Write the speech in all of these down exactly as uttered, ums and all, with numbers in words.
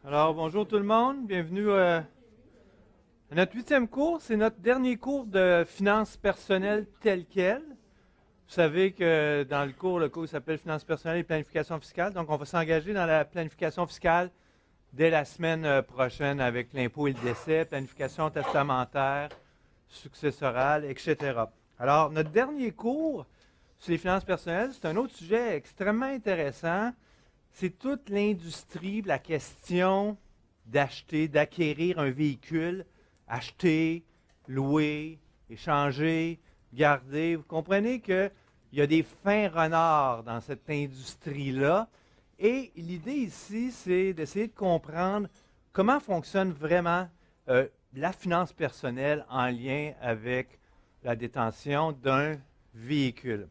Alors, bonjour tout le monde, bienvenue euh, à notre huitième cours. C'est notre dernier cours de finances personnelles tel quel. Vous savez que dans le cours, le cours s'appelle Finances personnelles et planification fiscale. Donc, on va s'engager dans la planification fiscale dès la semaine euh, prochaine avec l'impôt et le décès, planification testamentaire, successorale, et cetera. Alors, notre dernier cours sur les finances personnelles, c'est un autre sujet extrêmement intéressant. C'est toute l'industrie, la question d'acheter, d'acquérir un véhicule, acheter, louer, échanger, garder. Vous comprenez qu'il y a des fins renards dans cette industrie-là. Et l'idée ici, c'est d'essayer de comprendre comment fonctionne vraiment euh, la finance personnelle en lien avec la détention d'un véhicule.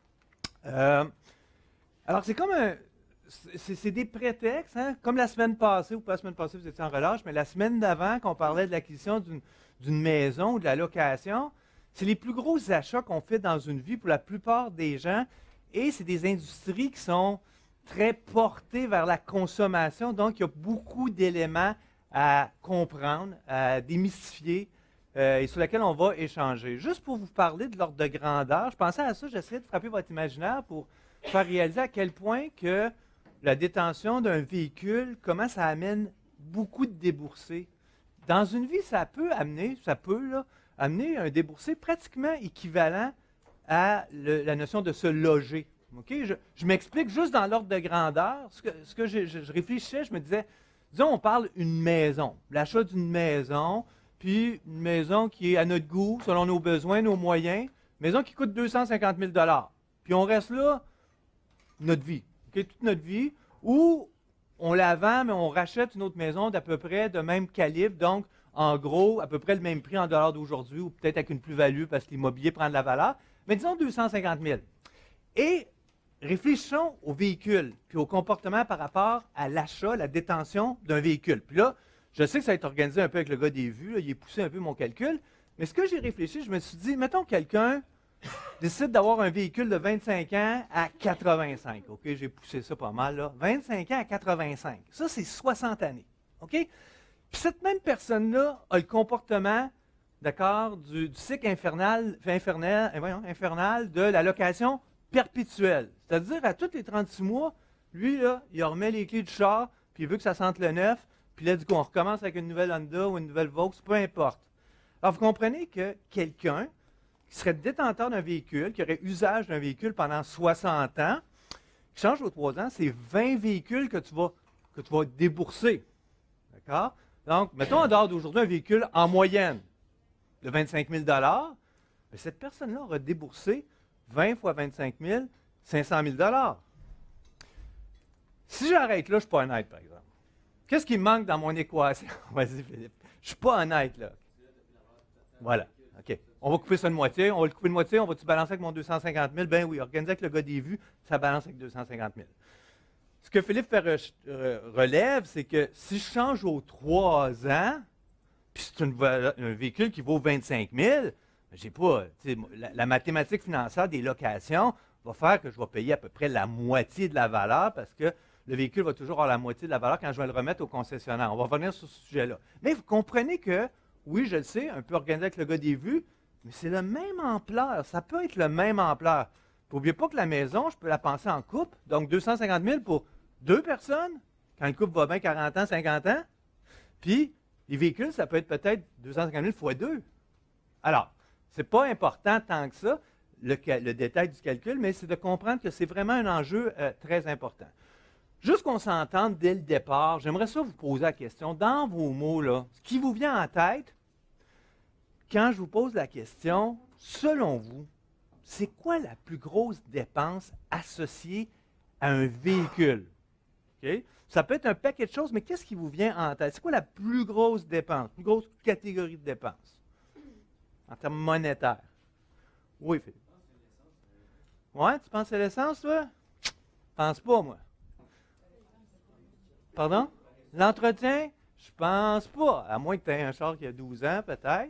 Euh, alors, c'est comme un... C'est des prétextes, hein? Comme la semaine passée, ou pas la semaine passée, vous étiez en relâche, mais la semaine d'avant, qu'on parlait de l'acquisition d'une maison ou de la location, c'est les plus gros achats qu'on fait dans une vie pour la plupart des gens, et c'est des industries qui sont très portées vers la consommation, donc il y a beaucoup d'éléments à comprendre, à démystifier, euh, et sur lesquels on va échanger. Juste pour vous parler de l'ordre de grandeur, je pensais à ça, j'essayais de frapper votre imaginaire pour faire réaliser à quel point que la détention d'un véhicule, comment ça amène beaucoup de déboursés. Dans une vie, ça peut amener, ça peut là, amener un déboursé pratiquement équivalent à le, la notion de se loger. Okay? Je, je m'explique juste dans l'ordre de grandeur. Ce que, ce que je, je, je réfléchissais, je me disais, disons, on parle d'une maison, l'achat d'une maison, puis une maison qui est à notre goût, selon nos besoins, nos moyens, maison qui coûte deux cent cinquante mille dollars. Puis on reste là notre vie. Okay, toute notre vie, ou on la vend, mais on rachète une autre maison d'à peu près de même calibre, donc en gros, à peu près le même prix en dollars d'aujourd'hui, ou peut-être avec une plus-value parce que l'immobilier prend de la valeur, mais disons deux cent cinquante mille. Et réfléchissons au véhicule, puis au comportement par rapport à l'achat, la détention d'un véhicule. Puis là, je sais que ça va être organisé un peu avec le gars des vues, là, il est poussé un peu mon calcul, mais ce que j'ai réfléchi, je me suis dit, mettons quelqu'un décide d'avoir un véhicule de vingt-cinq ans à quatre-vingt-cinq. OK, j'ai poussé ça pas mal, là. vingt-cinq ans à quatre-vingt-cinq. Ça, c'est soixante années. OK? Puis cette même personne-là a le comportement, d'accord, du, du cycle infernal, infernal, voyons, infernal de la location perpétuelle. C'est-à-dire, à tous les trente-six mois, lui, là, il remet les clés du char, puis il veut que ça sente le neuf, puis là, du coup, on recommence avec une nouvelle Honda ou une nouvelle Vaux, peu importe. Alors, vous comprenez que quelqu'un qui serait détenteur d'un véhicule, qui aurait usage d'un véhicule pendant soixante ans, qui change aux trois ans, c'est vingt véhicules que tu vas, que tu vas débourser. D'accord? Donc, mettons en dehors d'aujourd'hui un véhicule en moyenne de vingt-cinq mille dollars, cette personne-là aura déboursé vingt fois vingt-cinq mille, cinq cent mille dollars. Si j'arrête là, je ne suis pas honnête, par exemple. Qu'est-ce qui me manque dans mon équation? Vas-y, Philippe. Je ne suis pas honnête, là. Voilà. OK. On va couper ça de moitié. On va le couper de moitié. On va-tu balancer avec mon deux cent cinquante mille? Ben oui, organiser avec le gars des vues, ça balance avec deux cent cinquante mille. Ce que Philippe fait re- re- relève, c'est que si je change aux trois ans, puis c'est une, un véhicule qui vaut vingt-cinq mille, j'ai pas, la, la mathématique financière des locations va faire que je vais payer à peu près la moitié de la valeur parce que le véhicule va toujours avoir la moitié de la valeur quand je vais le remettre au concessionnaire. On va revenir sur ce sujet-là. Mais vous comprenez que, oui, je le sais, un peu organisé avec le gars des vues, mais c'est la même ampleur. Ça peut être la même ampleur. N'oubliez pas que la maison, je peux la penser en couple. Donc, deux cent cinquante mille pour deux personnes, quand le couple va bien quarante ans, cinquante ans. Puis, les véhicules, ça peut être peut-être deux cent cinquante mille fois deux. Alors, ce n'est pas important tant que ça, le, le détail du calcul, mais c'est de comprendre que c'est vraiment un enjeu euh, très important. Juste qu'on s'entende dès le départ, j'aimerais ça vous poser la question, dans vos mots, là, ce qui vous vient en tête, quand je vous pose la question, selon vous, c'est quoi la plus grosse dépense associée à un véhicule? Okay? Ça peut être un paquet de choses, mais qu'est-ce qui vous vient en tête? C'est quoi la plus grosse dépense, plus grosse catégorie de dépenses en termes monétaires? Oui, Philippe. Ouais, tu penses à l'essence, toi? Je pense pas, moi. Pardon? L'entretien? Je pense pas. À moins que tu aies un char qui a douze ans, peut-être.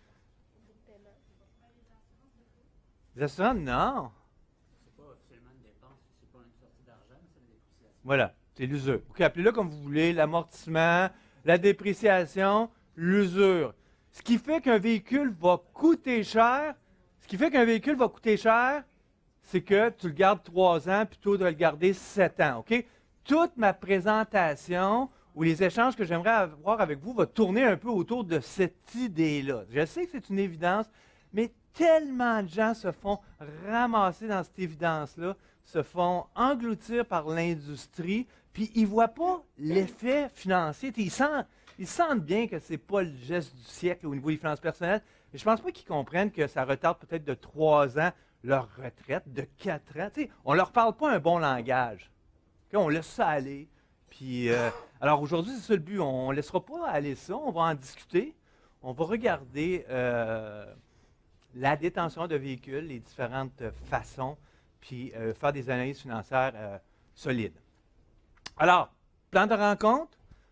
Les assurances, non. C'est pas officiellement une dépense, c'est pas une sortie d'argent, c'est une dépréciation. Voilà. C'est l'usure. OK, appelez-le comme vous voulez, l'amortissement, la dépréciation, l'usure. Ce qui fait qu'un véhicule va coûter cher, ce qui fait qu'un véhicule va coûter cher, c'est que tu le gardes trois ans plutôt de le garder sept ans. OK? Toute ma présentation ou les échanges que j'aimerais avoir avec vous va tourner un peu autour de cette idée-là. Je sais que c'est une évidence, mais tellement de gens se font ramasser dans cette évidence-là, se font engloutir par l'industrie, puis ils ne voient pas l'effet financier. Ils sentent, ils sentent bien que ce n'est pas le geste du siècle au niveau des finances personnelles, mais je ne pense pas qu'ils comprennent que ça retarde peut-être de trois ans leur retraite, de quatre ans. T'sais, on ne leur parle pas un bon langage. Okay, on laisse ça aller. Puis, euh, alors aujourd'hui, c'est ça le but. On ne laissera pas aller ça. On va en discuter. On va regarder euh, la détention de véhicules, les différentes façons, puis euh, faire des analyses financières euh, solides. Alors, plan de rencontre.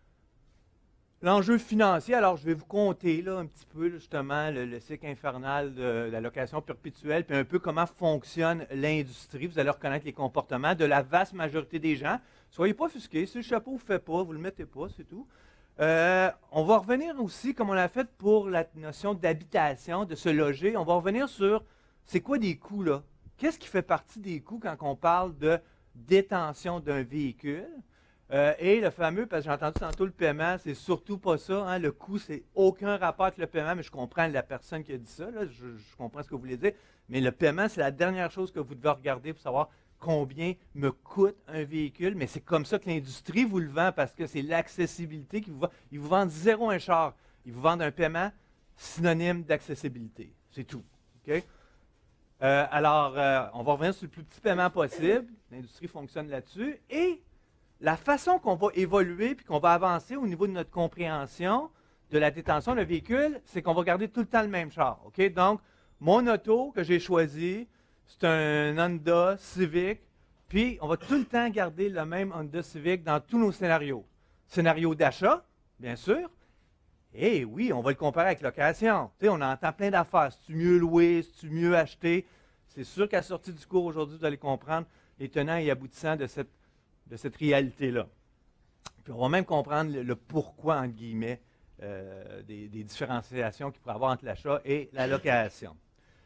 L'enjeu financier, alors je vais vous compter là, un petit peu justement le, le cycle infernal de, de la location perpétuelle, puis un peu comment fonctionne l'industrie. Vous allez reconnaître les comportements de la vaste majorité des gens. Soyez pas offusqués, si le chapeau ne vous fait pas, vous ne le mettez pas, c'est tout. Euh, on va revenir aussi, comme on l'a fait pour la notion d'habitation, de se loger, on va revenir sur c'est quoi des coûts là? Qu'est-ce qui fait partie des coûts quand on parle de détention d'un véhicule? Euh, et le fameux, parce que j'ai entendu tantôt le paiement, c'est surtout pas ça. Hein, le coût, c'est aucun rapport avec le paiement, mais je comprends la personne qui a dit ça. Là, je, je comprends ce que vous voulez dire. Mais le paiement, c'est la dernière chose que vous devez regarder pour savoir combien me coûte un véhicule. Mais c'est comme ça que l'industrie vous le vend parce que c'est l'accessibilité qui vous vend. Ils vous vendent zéro un char. Ils vous vendent un paiement synonyme d'accessibilité. C'est tout. Okay? Euh, alors, euh, on va revenir sur le plus petit paiement possible. L'industrie fonctionne là-dessus. Et la façon qu'on va évoluer et qu'on va avancer au niveau de notre compréhension de la détention d'un véhicule, c'est qu'on va garder tout le temps le même char. Okay? Donc, mon auto que j'ai choisi, c'est un Honda Civic, puis on va tout le temps garder le même Honda Civic dans tous nos scénarios. Scénario d'achat, bien sûr. Et oui, on va le comparer avec location. Tu sais, on entend plein d'affaires. C'est-tu mieux louer? C'est-tu mieux acheter? C'est sûr qu'à la sortie du cours aujourd'hui, vous allez comprendre les tenants et aboutissants de cette de cette réalité-là. Puis on va même comprendre le, le pourquoi, entre guillemets, euh, des, des différenciations qu'il pourrait y avoir entre l'achat et la location.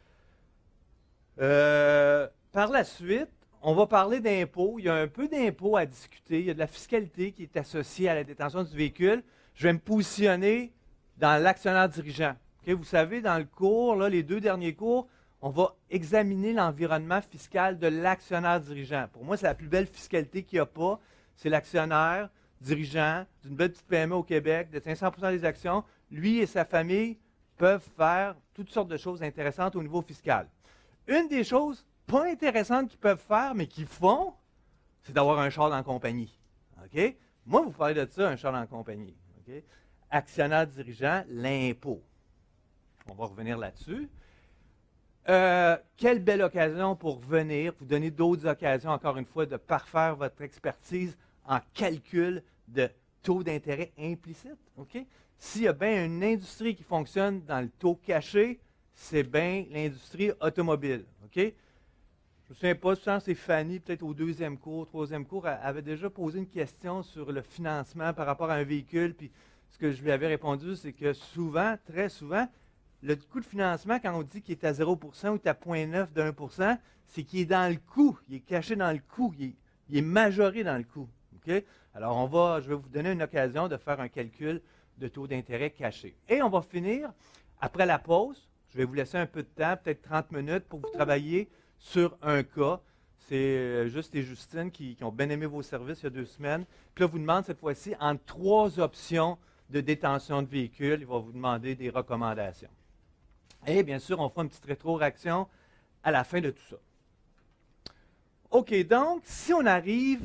Euh, par la suite, on va parler d'impôts. Il y a un peu d'impôts à discuter. Il y a de la fiscalité qui est associée à la détention du véhicule. Je vais me positionner dans l'actionnaire dirigeant. Okay? Vous savez, dans le cours, là, les deux derniers cours, on va examiner l'environnement fiscal de l'actionnaire dirigeant. Pour moi, c'est la plus belle fiscalité qu'il n'y a pas. C'est l'actionnaire dirigeant d'une belle petite P M E au Québec, de cinq cents pour cent des actions. Lui et sa famille peuvent faire toutes sortes de choses intéressantes au niveau fiscal. Une des choses pas intéressantes qu'ils peuvent faire, mais qu'ils font, c'est d'avoir un char dans la compagnie. Okay? Moi, vous parlez de ça, un char dans la compagnie. Okay? Actionnaire dirigeant, l'impôt. On va revenir là-dessus. Euh, quelle belle occasion pour venir, vous donner d'autres occasions, encore une fois, de parfaire votre expertise en calcul de taux d'intérêt implicite. Okay? S'il y a bien une industrie qui fonctionne dans le taux caché, c'est bien l'industrie automobile. Okay? Je ne me souviens pas, je pense que c'est Fanny, peut-être au deuxième cours, troisième cours, elle avait déjà posé une question sur le financement par rapport à un véhicule, puis ce que je lui avais répondu, c'est que souvent, très souvent, le coût de financement, quand on dit qu'il est à zéro pour cent ou qu'il est à zéro virgule neuf d'un pour cent, c'est qu'il est dans le coût, il est caché dans le coût, il est, il est majoré dans le coût. Okay? Alors, on va, je vais vous donner une occasion de faire un calcul de taux d'intérêt caché. Et on va finir, après la pause, je vais vous laisser un peu de temps, peut-être trente minutes, pour que vous travailliez sur un cas. C'est Juste et Justine qui, qui ont bien aimé vos services il y a deux semaines. Puis là, vous demande cette fois-ci entre trois options de détention de véhicule. Il va vous demander des recommandations. Et bien sûr, on fera une petite rétro-réaction à la fin de tout ça. OK, donc, si on arrive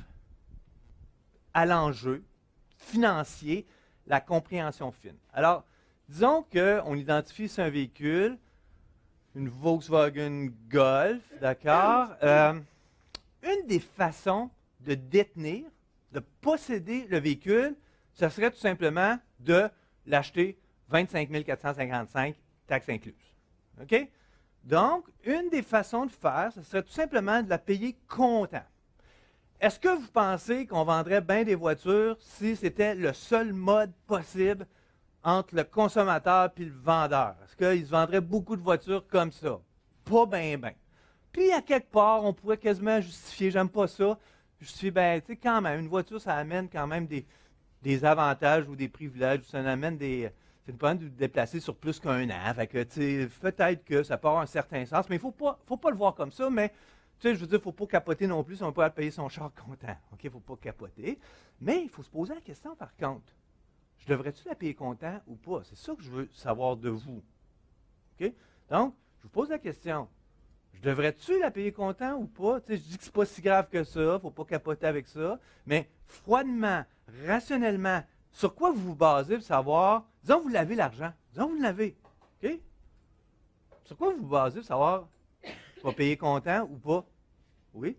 à l'enjeu financier, la compréhension fine. Alors, disons qu'on identifie sur un véhicule, une Volkswagen Golf, d'accord? Euh, une des façons de détenir, de posséder le véhicule, ce serait tout simplement de l'acheter vingt-cinq mille quatre cent cinquante-cinq, taxes incluses. OK? Donc, une des façons de faire, ce serait tout simplement de la payer comptant. est-ce que vous pensez qu'on vendrait bien des voitures si c'était le seul mode possible entre le consommateur et le vendeur? Est-ce qu'ils se vendraient beaucoup de voitures comme ça? Pas bien, bien. Puis, à quelque part, on pourrait quasiment justifier, j'aime pas ça, justifier, ben, tu sais, quand même, une voiture, ça amène quand même des, des avantages ou des privilèges, ou ça amène des... C'est une de vous déplacer sur plus qu'un an. Fait que, tu sais, peut-être que ça peut avoir un certain sens, mais il ne faut pas, faut pas le voir comme ça, mais, tu sais, je veux dire, il ne faut pas capoter non plus si on ne peut pas payer son char content. OK, il ne faut pas capoter. Mais il faut se poser la question, par contre. Je devrais-tu la payer content ou pas? C'est ça que je veux savoir de vous. OK? Donc, je vous pose la question. Je devrais-tu la payer content ou pas? Tu sais, je dis que ce n'est pas si grave que ça, il ne faut pas capoter avec ça. Mais froidement, rationnellement, sur quoi vous vous basez pour savoir, disons vous l'avez l'argent, disons vous l'avez, OK? Sur quoi vous vous basez pour savoir si vous payer content ou pas? Oui?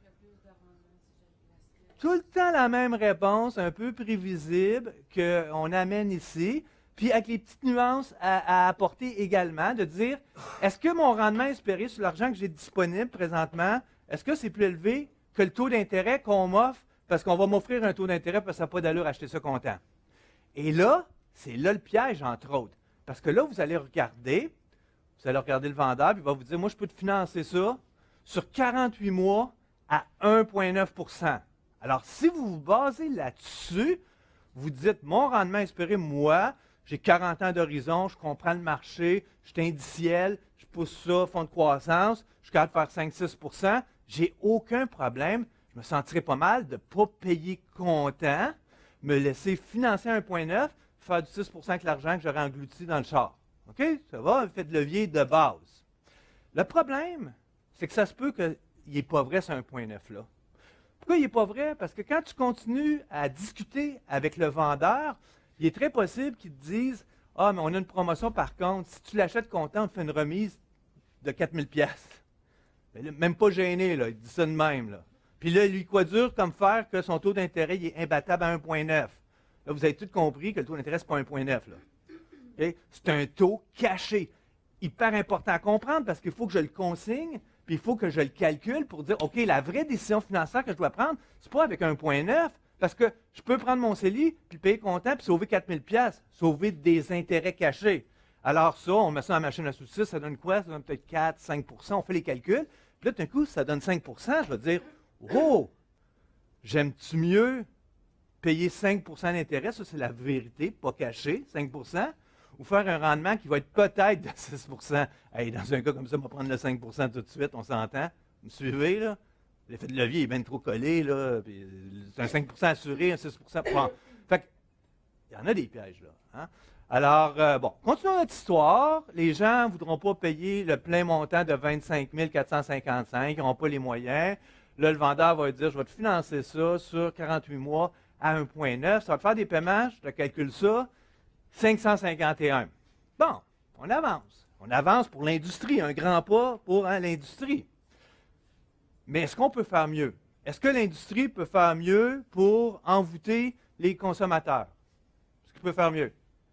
Tout le temps la même réponse, un peu prévisible, qu'on amène ici, puis avec les petites nuances à, à apporter également, de dire, est-ce que mon rendement espéré sur l'argent que j'ai disponible présentement, est-ce que c'est plus élevé que le taux d'intérêt qu'on m'offre parce qu'on va m'offrir un taux d'intérêt parce que ça n'a pas d'allure acheter ça content? Et là, c'est là le piège, entre autres. Parce que là, vous allez regarder, vous allez regarder le vendeur, puis il va vous dire, moi, je peux te financer ça sur quarante-huit mois à un virgule neuf pour cent. Alors, si vous vous basez là-dessus, vous dites, mon rendement espéré, moi, j'ai quarante ans d'horizon, je comprends le marché, je suis indiciel, je pousse ça, fonds de croissance, je suis capable de faire cinq à six pour cent, j'ai aucun problème, je me sentirais pas mal de ne pas payer comptant, me laisser financer un virgule neuf, faire du six pour cent avec l'argent que j'aurais englouti dans le char. OK? Ça va, effet de levier de base. Le problème, c'est que ça se peut qu'il n'est pas vrai ce un virgule neuf là. Pourquoi il n'est pas vrai? Parce que quand tu continues à discuter avec le vendeur, il est très possible qu'il te dise « Ah, mais on a une promotion par contre, si tu l'achètes comptant, on te fait une remise de quatre mille dollars. » Même pas gêné, là, il dit ça de même. Là. Puis là, lui, quoi dur comme faire que son taux d'intérêt il est imbattable à un virgule neuf. Là, vous avez tout compris que le taux d'intérêt, ce n'est pas un virgule neuf. Là. Okay? C'est un taux caché. Hyper important à comprendre parce qu'il faut que je le consigne, puis il faut que je le calcule pour dire, OK, la vraie décision financière que je dois prendre, ce n'est pas avec un virgule neuf, parce que je peux prendre mon C E L I, puis payer comptant, puis sauver quatre mille dollars, sauver des intérêts cachés. Alors ça, on met ça dans la machine à sous-six, ça donne quoi? Ça donne peut-être quatre à cinq pour cent, on fait les calculs. Puis là, d'un coup, ça donne cinq pour cent, je vais dire, oh, j'aime-tu mieux payer cinq pour cent d'intérêt, ça c'est la vérité, pas caché, cinq pour cent, ou faire un rendement qui va être peut-être de six pour cent. Hey, dans un cas comme ça, on va prendre le cinq pour cent tout de suite, on s'entend. Vous me suivez, là? L'effet de levier est bien trop collé, là. C'est un cinq pour cent assuré, un six pour cent. Bon. Fait que, il y en a des pièges, là. Hein? Alors, euh, bon, continuons notre histoire. Les gens ne voudront pas payer le plein montant de vingt-cinq mille quatre cent cinquante-cinq, ils n'auront pas les moyens. Là, le vendeur va dire, je vais te financer ça sur quarante-huit mois à un virgule neuf. Ça va te faire des paiements, je te calcule ça, cinq cent cinquante et un. Bon, on avance. On avance pour l'industrie, un grand pas pour hein, l'industrie. Mais est-ce qu'on peut faire mieux? Est-ce que l'industrie peut faire mieux pour envoûter les consommateurs? Est-ce qu'il peut faire mieux?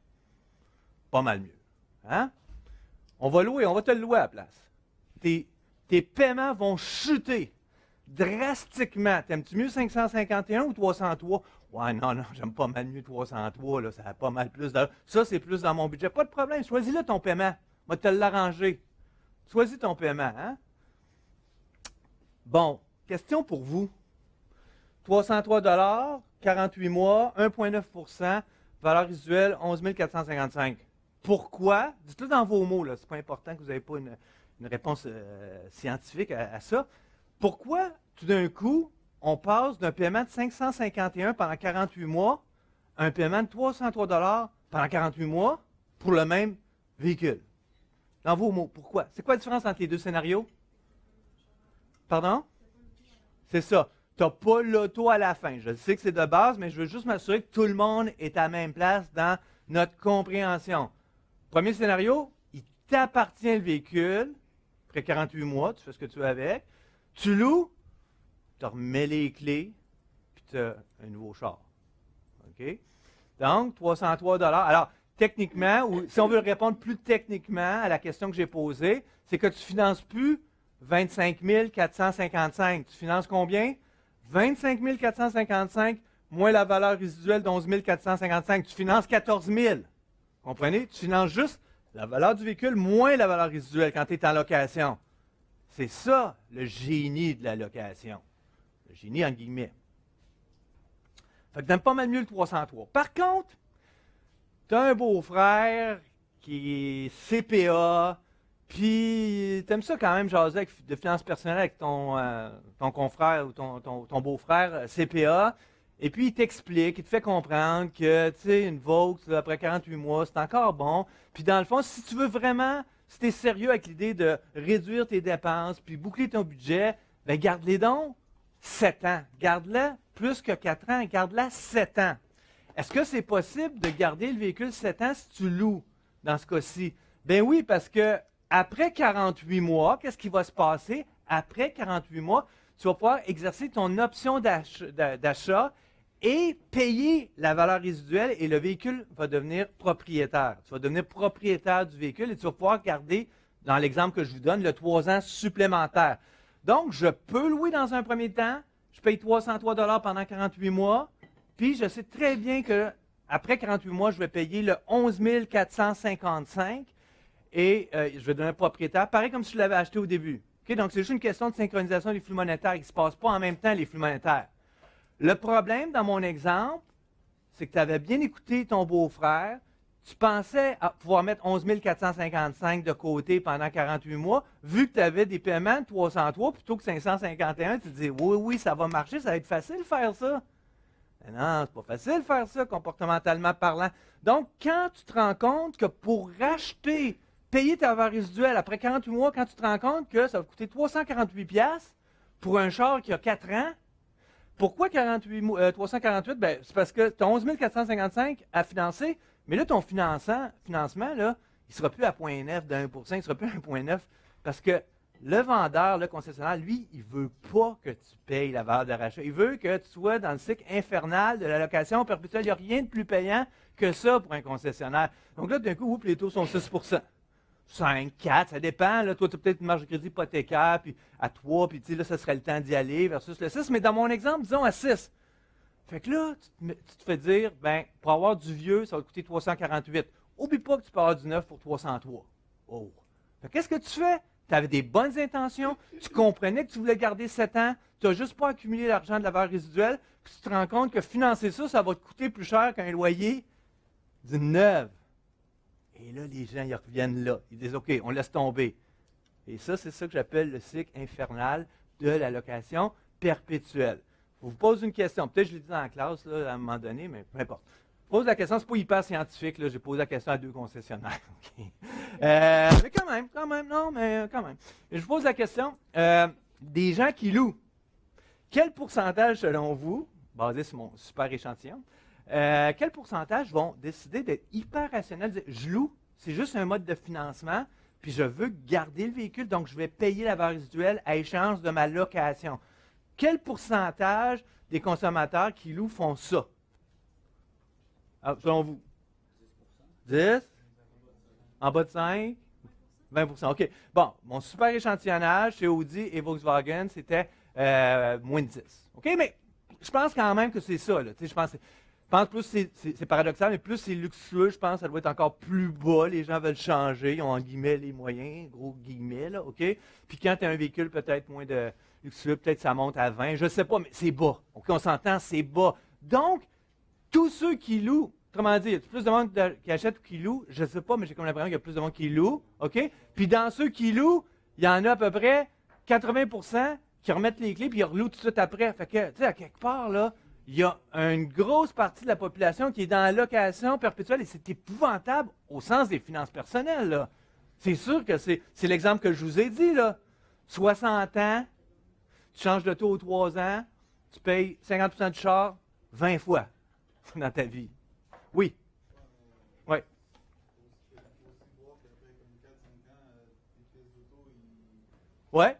Pas mal mieux. Hein? On va louer, on va te le louer à la place. Tes, tes paiements vont chuter drastiquement. T'aimes-tu mieux cinq cent cinquante et un ou trois cent trois? Ouais, non, non, j'aime pas mal mieux trois cent trois, là, ça a pas mal plus de... Ça, c'est plus dans mon budget. Pas de problème, choisis-le ton paiement. Moi, te l'arranger. Choisis ton paiement, hein? Bon, question pour vous. trois cent trois dollars, quarante-huit mois, un virgule neuf pour cent, valeur résiduelle onze mille quatre cent cinquante-cinq. Pourquoi? Dites-le dans vos mots, là. C'est pas important que vous n'ayez pas une, une réponse euh, scientifique à, à ça. Pourquoi, tout d'un coup, on passe d'un paiement de cinq cent cinquante et un pendant quarante-huit mois à un paiement de trois cent trois dollars pendant quarante-huit mois pour le même véhicule? Dans vos mots, pourquoi? C'est quoi la différence entre les deux scénarios? Pardon? C'est ça. Tu n'as pas l'auto à la fin. Je sais que c'est de base, mais je veux juste m'assurer que tout le monde est à la même place dans notre compréhension. Premier scénario, il t'appartient le véhicule. Après quarante-huit mois, tu fais ce que tu veux avec. Tu loues, tu remets les clés, puis tu as un nouveau char. OK? Donc, trois cent trois dollars. Alors, techniquement, ou si on veut répondre plus techniquement à la question que j'ai posée, c'est que tu ne finances plus vingt-cinq mille quatre cent cinquante-cinq. Tu finances combien? vingt-cinq mille quatre cent cinquante-cinq moins la valeur résiduelle d'onze mille quatre cent cinquante-cinq. Tu finances quatorze mille. Comprenez? Tu finances juste la valeur du véhicule moins la valeur résiduelle quand tu es en location. C'est ça, le génie de la location. Le génie en guillemets. Fait que t'aimes pas mal mieux le trois cent trois. Par contre, tu as un beau-frère qui est C P A, puis tu aimes ça quand même jaser avec, de finances personnelles avec ton, euh, ton confrère ou ton, ton, ton beau-frère C P A, et puis il t'explique, il te fait comprendre que, tu sais, une Vaux, après quarante-huit mois, c'est encore bon. Puis dans le fond, si tu veux vraiment, si tu es sérieux avec l'idée de réduire tes dépenses, puis boucler ton budget, bien garde-les donc sept ans. Garde-les plus que quatre ans, garde-la sept ans. Est-ce que c'est possible de garder le véhicule sept ans si tu loues dans ce cas-ci? Bien oui, parce que après quarante-huit mois, qu'est-ce qui va se passer? Après quarante-huit mois, tu vas pouvoir exercer ton option d'achat et payer la valeur résiduelle et le véhicule va devenir propriétaire. Tu vas devenir propriétaire du véhicule et tu vas pouvoir garder, dans l'exemple que je vous donne, le trois ans supplémentaire. Donc, je peux louer dans un premier temps, je paye trois cent trois dollars pendant quarante-huit mois, puis je sais très bien qu'après quarante-huit mois, je vais payer le onze mille quatre cent cinquante-cinq et euh, je vais devenir propriétaire, pareil comme si je l'avais acheté au début. Okay? Donc, c'est juste une question de synchronisation des flux monétaires. Il ne se passe pas en même temps les flux monétaires. Le problème, dans mon exemple, c'est que tu avais bien écouté ton beau-frère, tu pensais à pouvoir mettre onze mille quatre cent cinquante-cinq de côté pendant quarante-huit mois, vu que tu avais des paiements de trois cent trois plutôt que cinq cent cinquante et un, tu te dis, oui, oui, ça va marcher, ça va être facile de faire ça. Mais non, c'est pas facile de faire ça, comportementalement parlant. Donc, quand tu te rends compte que pour racheter, payer ta valeur résiduelle après quarante-huit mois, quand tu te rends compte que ça va coûter trois cent quarante-huit dollars pour un char qui a quatre ans, pourquoi quarante-huit, euh, trois cent quarante-huit? Ben, c'est parce que tu as onze mille quatre cent cinquante-cinq à financer, mais là, ton finançant, financement, là, il ne sera plus à zéro virgule neuf de un pour cent, il ne sera plus à un virgule neuf parce que le vendeur, le concessionnaire, lui, il ne veut pas que tu payes la valeur de rachat. Il veut que tu sois dans le cycle infernal de la location perpétuelle. Il n'y a rien de plus payant que ça pour un concessionnaire. Donc là, d'un coup, oups, les taux sont six pour cent. cinq, quatre, ça dépend. Là, toi, tu as peut-être une marge de crédit hypothécaire, puis à trois, puis tu sais, là, ça serait le temps d'y aller versus le six. Mais dans mon exemple, disons à six. Fait que là, tu te, tu te fais dire, ben, pour avoir du vieux, ça va te coûter trois cent quarante-huit. Oublie pas que tu peux avoir du neuf pour trois cent trois. Oh. Fait qu'est-ce que tu fais? Tu avais des bonnes intentions, tu comprenais que tu voulais garder sept ans, tu n'as juste pas accumulé l'argent de la valeur résiduelle, puis tu te rends compte que financer ça, ça va te coûter plus cher qu'un loyer d'une neuve. Et là, les gens, ils reviennent là. Ils disent, OK, on laisse tomber. Et ça, c'est ça que j'appelle le cycle infernal de la location perpétuelle. Je vous pose une question. Peut-être que je l'ai dit dans la classe là, à un moment donné, mais peu importe. Je pose la question, c'est pas hyper scientifique, là, j'ai posé la question à deux concessionnaires. Okay. Euh, mais quand même, quand même, non, mais quand même. Et je vous pose la question, euh, des gens qui louent, quel pourcentage, selon vous, basé sur mon super échantillon, euh, quel pourcentage vont décider d'être hyper rationnels, de dire, je loue, c'est juste un mode de financement, puis je veux garder le véhicule, donc je vais payer la valeur résiduelle à échange de ma location. Quel pourcentage des consommateurs qui louent font ça? Ah, selon vous? dix? En bas de cinq? vingt pour cent. OK. Bon, mon super échantillonnage chez Audi et Volkswagen, c'était euh, moins de dix. OK? Mais je pense quand même que c'est ça. Là. Je pense, je pense plus c'est, c'est, c'est paradoxal, mais plus c'est luxueux, je pense que ça doit être encore plus bas. Les gens veulent changer. Ils ont en guillemets les moyens, gros guillemets. Là, OK? Puis quand tu as un véhicule peut-être moins de luxueux, peut-être ça monte à vingt. Je ne sais pas, mais c'est bas. OK? On s'entend, c'est bas. Donc, tous ceux qui louent, autrement dit, il y a plus de monde qui achète ou qui loue, je ne sais pas, mais j'ai comme l'impression qu'il y a plus de monde qui loue, OK? Puis dans ceux qui louent, il y en a à peu près quatre-vingts pour cent qui remettent les clés puis ils relouent tout de suite après. Fait que, tu sais, à quelque part, là, il y a une grosse partie de la population qui est dans la location perpétuelle et c'est épouvantable au sens des finances personnelles, là. C'est sûr que c'est, c'est l'exemple que je vous ai dit, là. soixante ans, tu changes de taux aux trois ans, tu payes cinquante pour cent du char vingt fois dans ta vie. Oui. Oui. Ouais.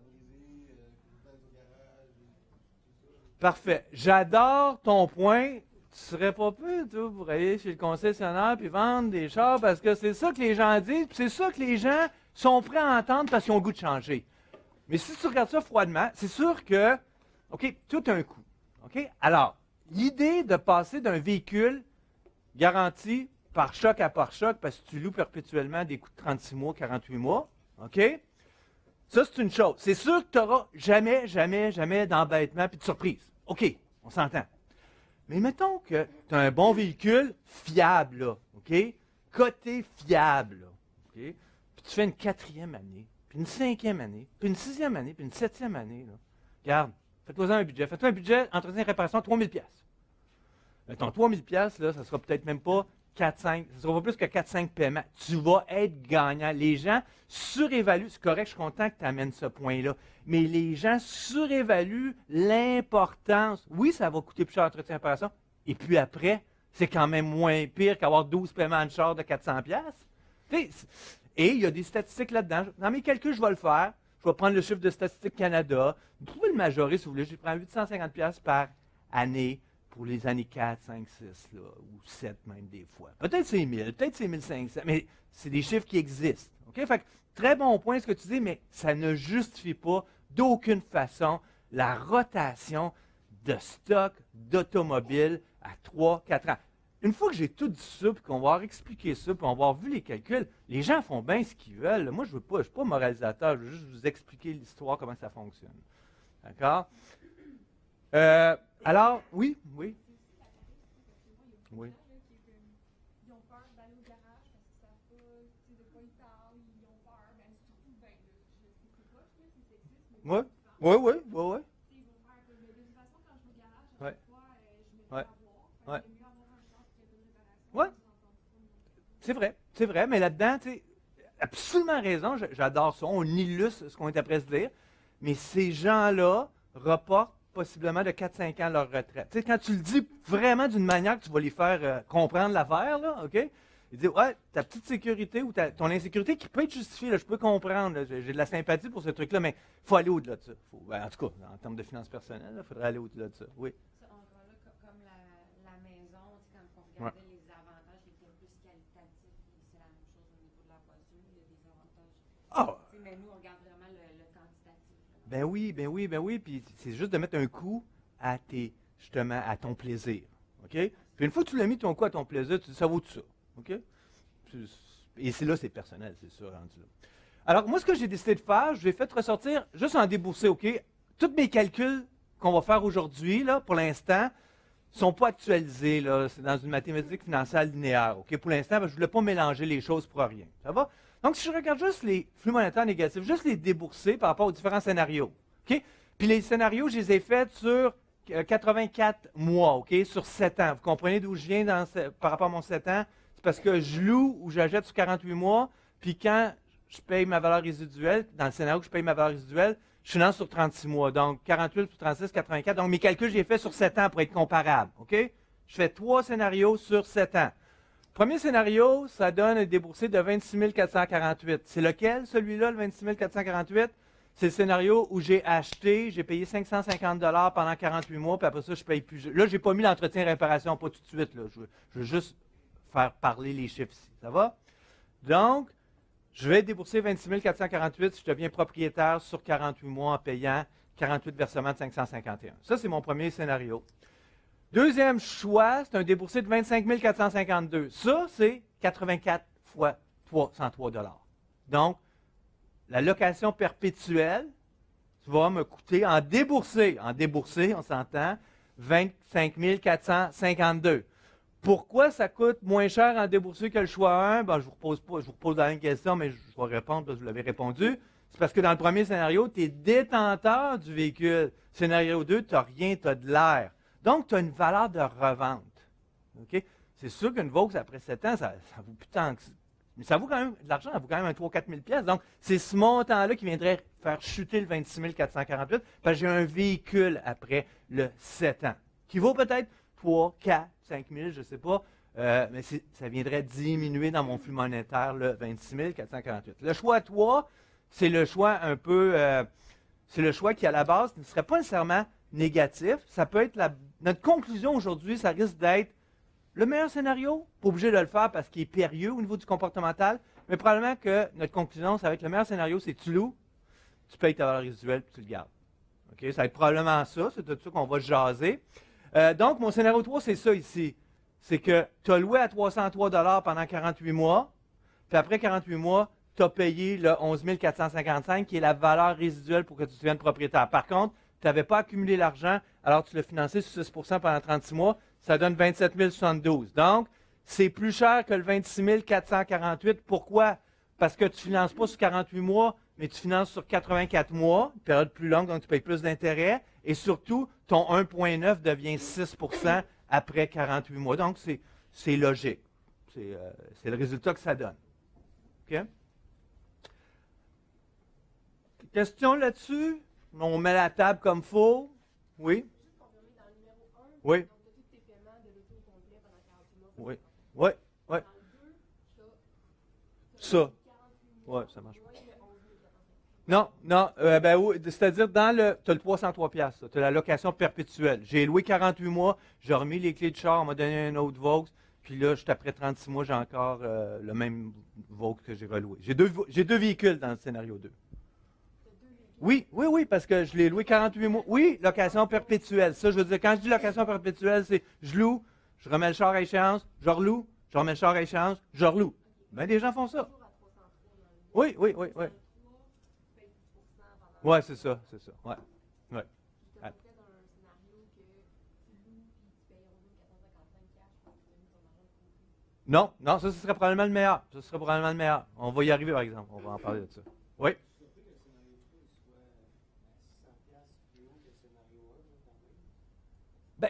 Parfait. J'adore ton point. Tu serais pas peu, toi, pour aller chez le concessionnaire puis vendre des chars parce que c'est ça que les gens disent, puis c'est ça que les gens sont prêts à entendre parce qu'ils ont le goût de changer. Mais si tu regardes ça froidement, c'est sûr que OK, tout a un coût. OK? Alors, l'idée de passer d'un véhicule garanti par choc à par choc, parce que tu loues perpétuellement des coûts de trente-six mois, quarante-huit mois, OK? Ça, c'est une chose. C'est sûr que tu n'auras jamais, jamais, jamais d'embêtement et de surprise. OK, on s'entend. Mais mettons que tu as un bon véhicule fiable, là, OK? Côté fiable, là, OK? Puis tu fais une quatrième année, puis une cinquième année, puis une sixième année, puis une septième année, là. Regarde, fais-toi un budget. Fais-toi un budget, entretien et réparation, trois mille piastres. Ton trois mille piastres, là, ça ne sera peut-être même pas quatre cinq, ça ne sera pas plus que quatre cinq paiements. Tu vas être gagnant. Les gens surévaluent, c'est correct, je suis content que tu amènes ce point-là, mais les gens surévaluent l'importance. Oui, ça va coûter plus cher l'entretien et réparation, et puis après, c'est quand même moins pire qu'avoir douze paiements de char de quatre cents piastres. Et il y a des statistiques là-dedans. Dans mes calculs, je vais le faire. Je vais prendre le chiffre de Statistique Canada. Vous pouvez le majorer si vous voulez. Je prends huit cent cinquante piastres par année pour les années quatre, cinq, six, là, ou sept même des fois. Peut-être c'est mille, peut-être c'est mille cinq cents, mais c'est des chiffres qui existent. Okay? Fait que, très bon point ce que tu dis, mais ça ne justifie pas d'aucune façon la rotation de stock d'automobiles à trois quatre ans. Une fois que j'ai tout dit ça, puis qu'on va avoir expliqué ça, puis on va avoir vu les calculs, les gens font bien ce qu'ils veulent. Moi, je ne veux pas, je suis pas moralisateur, je veux juste vous expliquer l'histoire, comment ça fonctionne. D'accord? Euh, alors, oui, oui. Oui. Ils ont peur d'aller au garage parce qu'ils savent pas de quoi ils parlent, ils ont peur, ben surtout, ben, je sais pas, je sais c'est sexiste, mais Oui, oui, oui, oui, oui. ils vont faire, de toute façon, quand je vais au garage, à chaque fois, je me fais Ouais. avoir, Ouais. fait que c'est mieux avoir un char qui a de réparation. Ouais. C'est vrai, c'est vrai, mais là-dedans, tu sais, absolument raison, j'adore ça, on illustre ce qu'on est après se dire, mais ces gens-là reportent possiblement de quatre cinq ans leur retraite. Tu sais, quand tu le dis vraiment d'une manière que tu vas les faire euh, comprendre l'affaire, là, OK? Ils disent, ouais, ta petite sécurité ou ta, ton insécurité qui peut être justifiée, là, je peux comprendre, j'ai, j'ai de la sympathie pour ce truc-là, mais il faut aller au-delà de ça. Faut, ben, en tout cas, en termes de finances personnelles, il faudrait aller au-delà de ça, oui. Ça, encore là, co- comme la, la maison, tu sais, quand on regardait les avantages qui étaient plus qualitatifs, c'est la même chose au niveau de la voiture, il y a des avantages. Ah! Tu sais, mais nous, on regarde vraiment le, le quantitatif. là. Ben oui, ben oui, ben oui. Puis c'est juste de mettre un coup à tes, justement, à ton plaisir. OK? Puis une fois que tu l'as mis ton coup à ton plaisir, tu dis ça vaut tout ça. OK? Puis, et c'est là, c'est personnel, c'est sûr, rendu là. Alors, moi, ce que j'ai décidé de faire, je vais fait ressortir, juste en débourser, OK? Tous mes calculs qu'on va faire aujourd'hui, là, pour l'instant, ne sont pas actualisés, là. C'est dans une mathématique financière linéaire, OK? Pour l'instant, ben, je ne voulais pas mélanger les choses pour rien. Ça va? Donc, si je regarde juste les flux monétaires négatifs, juste les débourser par rapport aux différents scénarios, OK? Puis les scénarios, je les ai faits sur euh, quatre-vingt-quatre mois, OK? Sur sept ans. Vous comprenez d'où je viens dans ce- par rapport à mon sept ans? C'est parce que je loue ou j'achète sur quarante-huit mois, puis quand je paye ma valeur résiduelle, dans le scénario que je paye ma valeur résiduelle, je finance sur trente-six mois. Donc, quarante-huit plus trente-six, quatre-vingt-quatre. Donc, mes calculs, j'ai fait sur sept ans pour être comparable, OK? Je fais trois scénarios sur sept ans. Premier scénario, ça donne un déboursé de vingt-six mille quatre cent quarante-huit. C'est lequel, celui-là, le vingt-six mille quatre cent quarante-huit? C'est le scénario où j'ai acheté, j'ai payé cinq cent cinquante dollars pendant quarante-huit mois, puis après ça, je paye plus. Là, je n'ai pas mis l'entretien et réparation, pas tout de suite. Là. Je, veux, je veux juste faire parler les chiffres ici. Ça va? Donc, je vais débourser vingt-six mille quatre cent quarante-huit si je deviens propriétaire sur quarante-huit mois en payant quarante-huit versements de cinq cent cinquante et un. Ça, c'est mon premier scénario. Deuxième choix, c'est un déboursé de vingt-cinq mille quatre cent cinquante-deux. Ça, c'est quatre-vingt-quatre fois trois cent trois dollars. Donc, la location perpétuelle va me coûter en déboursé, en déboursé, on s'entend, vingt-cinq mille quatre cent cinquante-deux. Pourquoi ça coûte moins cher en déboursé que le choix un? Ben, je vous repose pas, je vous repose la même question, mais je vais répondre parce que vous l'avez répondu. C'est parce que dans le premier scénario, tu es détenteur du véhicule. Scénario deux, tu n'as rien, tu as de l'air. Donc, tu as une valeur de revente. Okay? C'est sûr qu'une Vaux, après sept ans, ça, ça vaut plus tant que ça. Mais ça vaut quand même de l'argent, ça vaut quand même un trois à quatre mille pièces. Donc, c'est ce montant-là qui viendrait faire chuter le vingt-six mille quatre cent quarante-huit parce que j'ai un véhicule après le sept ans qui vaut peut-être trois, quatre, cinq mille, je ne sais pas. Euh, mais ça viendrait diminuer dans mon flux monétaire le vingt-six mille quatre cent quarante-huit. Le choix trois, c'est le choix un peu, euh, c'est le choix qui à la base ne serait pas nécessairement négatif. Ça peut être la, notre conclusion aujourd'hui, ça risque d'être le meilleur scénario, pas obligé de le faire parce qu'il est périlleux au niveau du comportemental, mais probablement que notre conclusion, ça va être le meilleur scénario, c'est tu loues, tu payes ta valeur résiduelle puis tu le gardes. Okay? Ça va être probablement ça, c'est de ça qu'on va jaser. Euh, donc, mon scénario trois, c'est ça ici. C'est que tu as loué à trois cent trois dollars pendant quarante-huit mois, puis après quarante-huit mois, tu as payé le onze mille quatre cent cinquante-cinq, qui est la valeur résiduelle pour que tu deviennes propriétaire. Par contre, tu n'avais pas accumulé l'argent, alors tu l'as financé sur six pour cent pendant trente-six mois, ça donne vingt-sept mille soixante-douze. Donc, c'est plus cher que le vingt-six mille quatre cent quarante-huit. Pourquoi? Parce que tu ne finances pas sur quarante-huit mois, mais tu finances sur quatre-vingt-quatre mois, une période plus longue, donc tu payes plus d'intérêt. Et surtout, ton un virgule neuf devient six pour cent après quarante-huit mois. Donc, c'est, c'est logique. C'est, euh, c'est le résultat que ça donne. OK? Question là-dessus? On met la table comme faut. Oui? Juste confirmer dans le numéro un, Oui. donc tu as tous tes paiements de l'auto au complet pendant quarante-huit mois. Oui. Oui. Oui. Dans le deux, tu as Ça. quarante-huit mois. Oui, ça marche pas. Moins le onze mille quatre cent cinquante. Non, non, euh, ben oui, c'est-à-dire dans le, tu as le trois cent trois piastres, tu as la location perpétuelle. J'ai loué quarante-huit mois, j'ai remis les clés de char, on m'a donné un autre Vaux, puis là, juste après trente-six mois, j'ai encore euh, le même Vaux que j'ai reloué. J'ai deux, j'ai deux véhicules dans le scénario deux. Tu as deux véhicules. Oui, oui, oui, parce que je l'ai loué quarante-huit mois. Oui, location perpétuelle. Ça, je veux dire, quand je dis location perpétuelle, c'est je loue, je remets le char à échéance, je reloue, je remets le char à échéance, je reloue. Ben, des gens font ça. Toujours à trois cent trois dans le Oui, oui, oui, oui. trois, tu payes dix pour cent pendant. Oui, c'est ça, c'est ça. Ouais. Ouais. Puis tu as fait dans un scénario que tu loues puis tu payes onze mille quatre cent cinquante-cinq cash, puis tu as mis ton argent de côté. Non, non, ça, ce serait probablement le meilleur. Ça, ce serait probablement le meilleur. On va y arriver, par exemple. On va en parler de ça. Oui? Ben,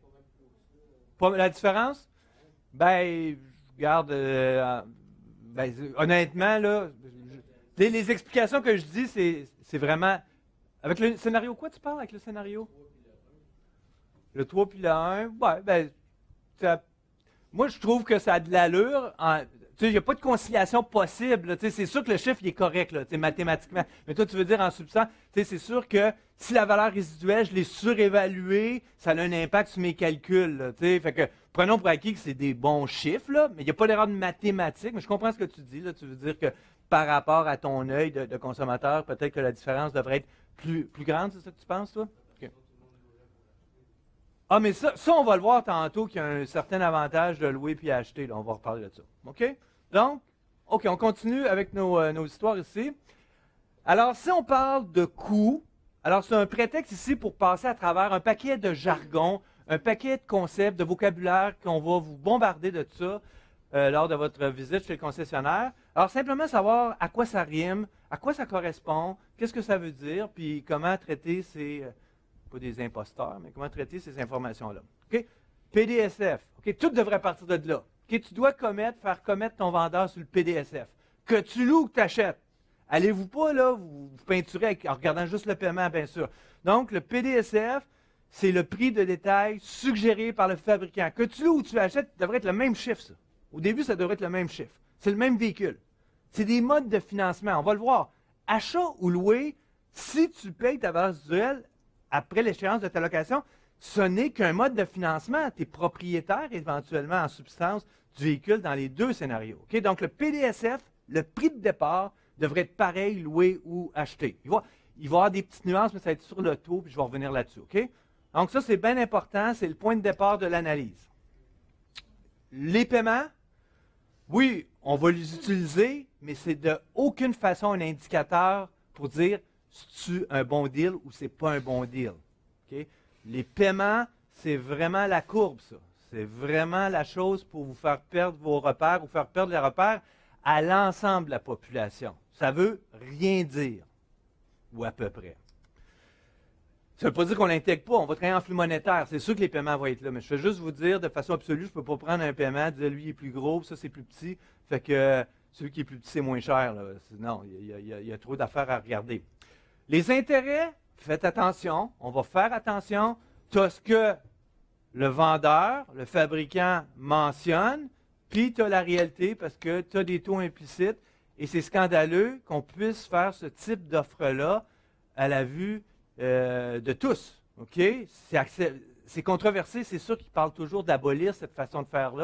pas- la différence? Ben, je garde. euh, ben, honnêtement, là, je- les, les explications que je dis, c'est, c'est vraiment. Avec le scénario, quoi tu parles avec le scénario? Le trois puis le un. Ouais, ben, ça- moi, je trouve que ça a de l'allure. En- tu sais, il n'y a pas de conciliation possible. là. Tu sais, c'est sûr que le chiffre il est correct là, tu sais, mathématiquement. Mais toi, tu veux dire en substance, tu sais, c'est sûr que si la valeur résiduelle, je l'ai surévaluée, ça a un impact sur mes calculs. là, tu sais. Fait que, prenons pour acquis que c'est des bons chiffres, là, mais il n'y a pas d'erreur de mathématiques. Mais je comprends ce que tu dis. Là. Tu veux dire que par rapport à ton œil de, de consommateur, peut-être que la différence devrait être plus, plus grande, c'est ça que tu penses, toi? OK. Ah, mais ça, ça, on va le voir tantôt qu'il y a un certain avantage de louer puis acheter. Là. On va reparler de ça. OK? Donc, OK, on continue avec nos, euh, nos histoires ici. Alors, si on parle de coûts, alors c'est un prétexte ici pour passer à travers un paquet de jargon, un paquet de concepts, de vocabulaire qu'on va vous bombarder de ça euh, lors de votre visite chez le concessionnaire. Alors, simplement savoir à quoi ça rime, à quoi ça correspond, qu'est-ce que ça veut dire, puis comment traiter ces... euh, pas des imposteurs, mais comment traiter ces informations-là. OK? P D S F. OK? Tout devrait partir de là. OK? Tu dois commettre, faire commettre ton vendeur sur le P D S F. Que tu loues ou que tu achètes. Allez-vous pas, là, vous, vous peinturez avec- en regardant juste le paiement, bien sûr. Donc, le P D S F, c'est le prix de détail suggéré par le fabricant. Que tu loues ou tu achètes, ça devrait être le même chiffre, ça. Au début, ça devrait être le même chiffre. C'est le même véhicule. C'est des modes de financement. On va le voir. Achat ou louer, si tu payes ta valeur résiduelle après l'échéance de ta location, ce n'est qu'un mode de financement. Tu es propriétaire éventuellement en substance du véhicule dans les deux scénarios. OK? Donc, le P D S F, le prix de départ, devrait être pareil, loué ou acheté. Il va, il va y avoir des petites nuances, mais ça va être sur le taux, puis je vais revenir là-dessus. OK? Donc, ça, c'est bien important. C'est le point de départ de l'analyse. Les paiements, oui, on va les utiliser, mais c'est de aucune façon un indicateur pour dire c'est-tu un bon deal ou c'est pas un bon deal. OK? Les paiements, c'est vraiment la courbe, ça. C'est vraiment la chose pour vous faire perdre vos repères ou faire perdre les repères à l'ensemble de la population. Ça veut rien dire, ou à peu près. Ça ne veut pas dire qu'on ne l'intègre pas, on va travailler en flux monétaire. C'est sûr que les paiements vont être là, mais je vais juste vous dire de façon absolue, je ne peux pas prendre un paiement, dire lui il est plus gros, ça c'est plus petit, fait que euh, celui qui est plus petit c'est moins cher. Là. Non, il y, a, il y a- il y a trop d'affaires à regarder. Les intérêts, faites attention, on va faire attention. Tu as ce que le vendeur, le fabricant mentionne, puis tu as la réalité parce que tu as des taux implicites et c'est scandaleux qu'on puisse faire ce type d'offre-là à la vue euh, de tous. OK? C'est, accès- c'est controversé, c'est sûr qu'ils parlent toujours d'abolir cette façon de faire-là.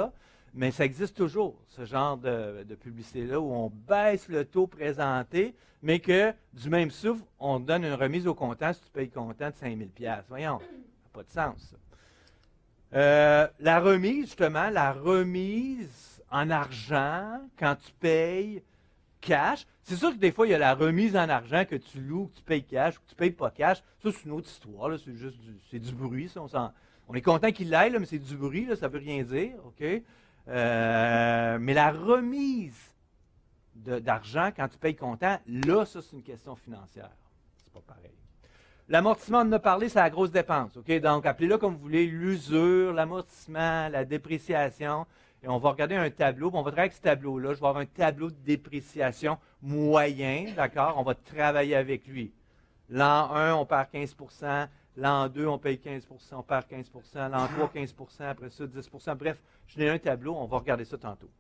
mais ça existe toujours, ce genre de, de publicité-là, où on baisse le taux présenté, mais que du même souffle, on donne une remise au comptant si tu payes comptant de cinq mille dollars. Voyons, ça n'a pas de sens, ça. Euh, la remise, justement, la remise en argent, quand tu payes cash, c'est sûr que des fois, il y a la remise en argent que tu loues, que tu payes cash, ou que tu payes pas cash. Ça, c'est une autre histoire, là, c'est juste du, c'est du bruit, ça, on, s'en, on est content qu'il l'aille, là, mais c'est du bruit, là, ça ne veut rien dire, OK? Euh, mais la remise de, d'argent, quand tu payes comptant, là, ça, c'est une question financière. C'est pas pareil. L'amortissement, on en a parlé, c'est la grosse dépense. OK? Donc, appelez-le comme vous voulez, l'usure, l'amortissement, la dépréciation. Et on va regarder un tableau. Bon, on va travailler avec ce tableau-là. Je vais avoir un tableau de dépréciation moyen, d'accord? On va travailler avec lui. L'an un, on perd quinze pour cent. L'an deux, on paye quinze pour cent, on perd quinze pour cent. L'an trois, quinze pour cent. Après ça, dix pour cent. Bref, je n'ai un tableau. On va regarder ça tantôt.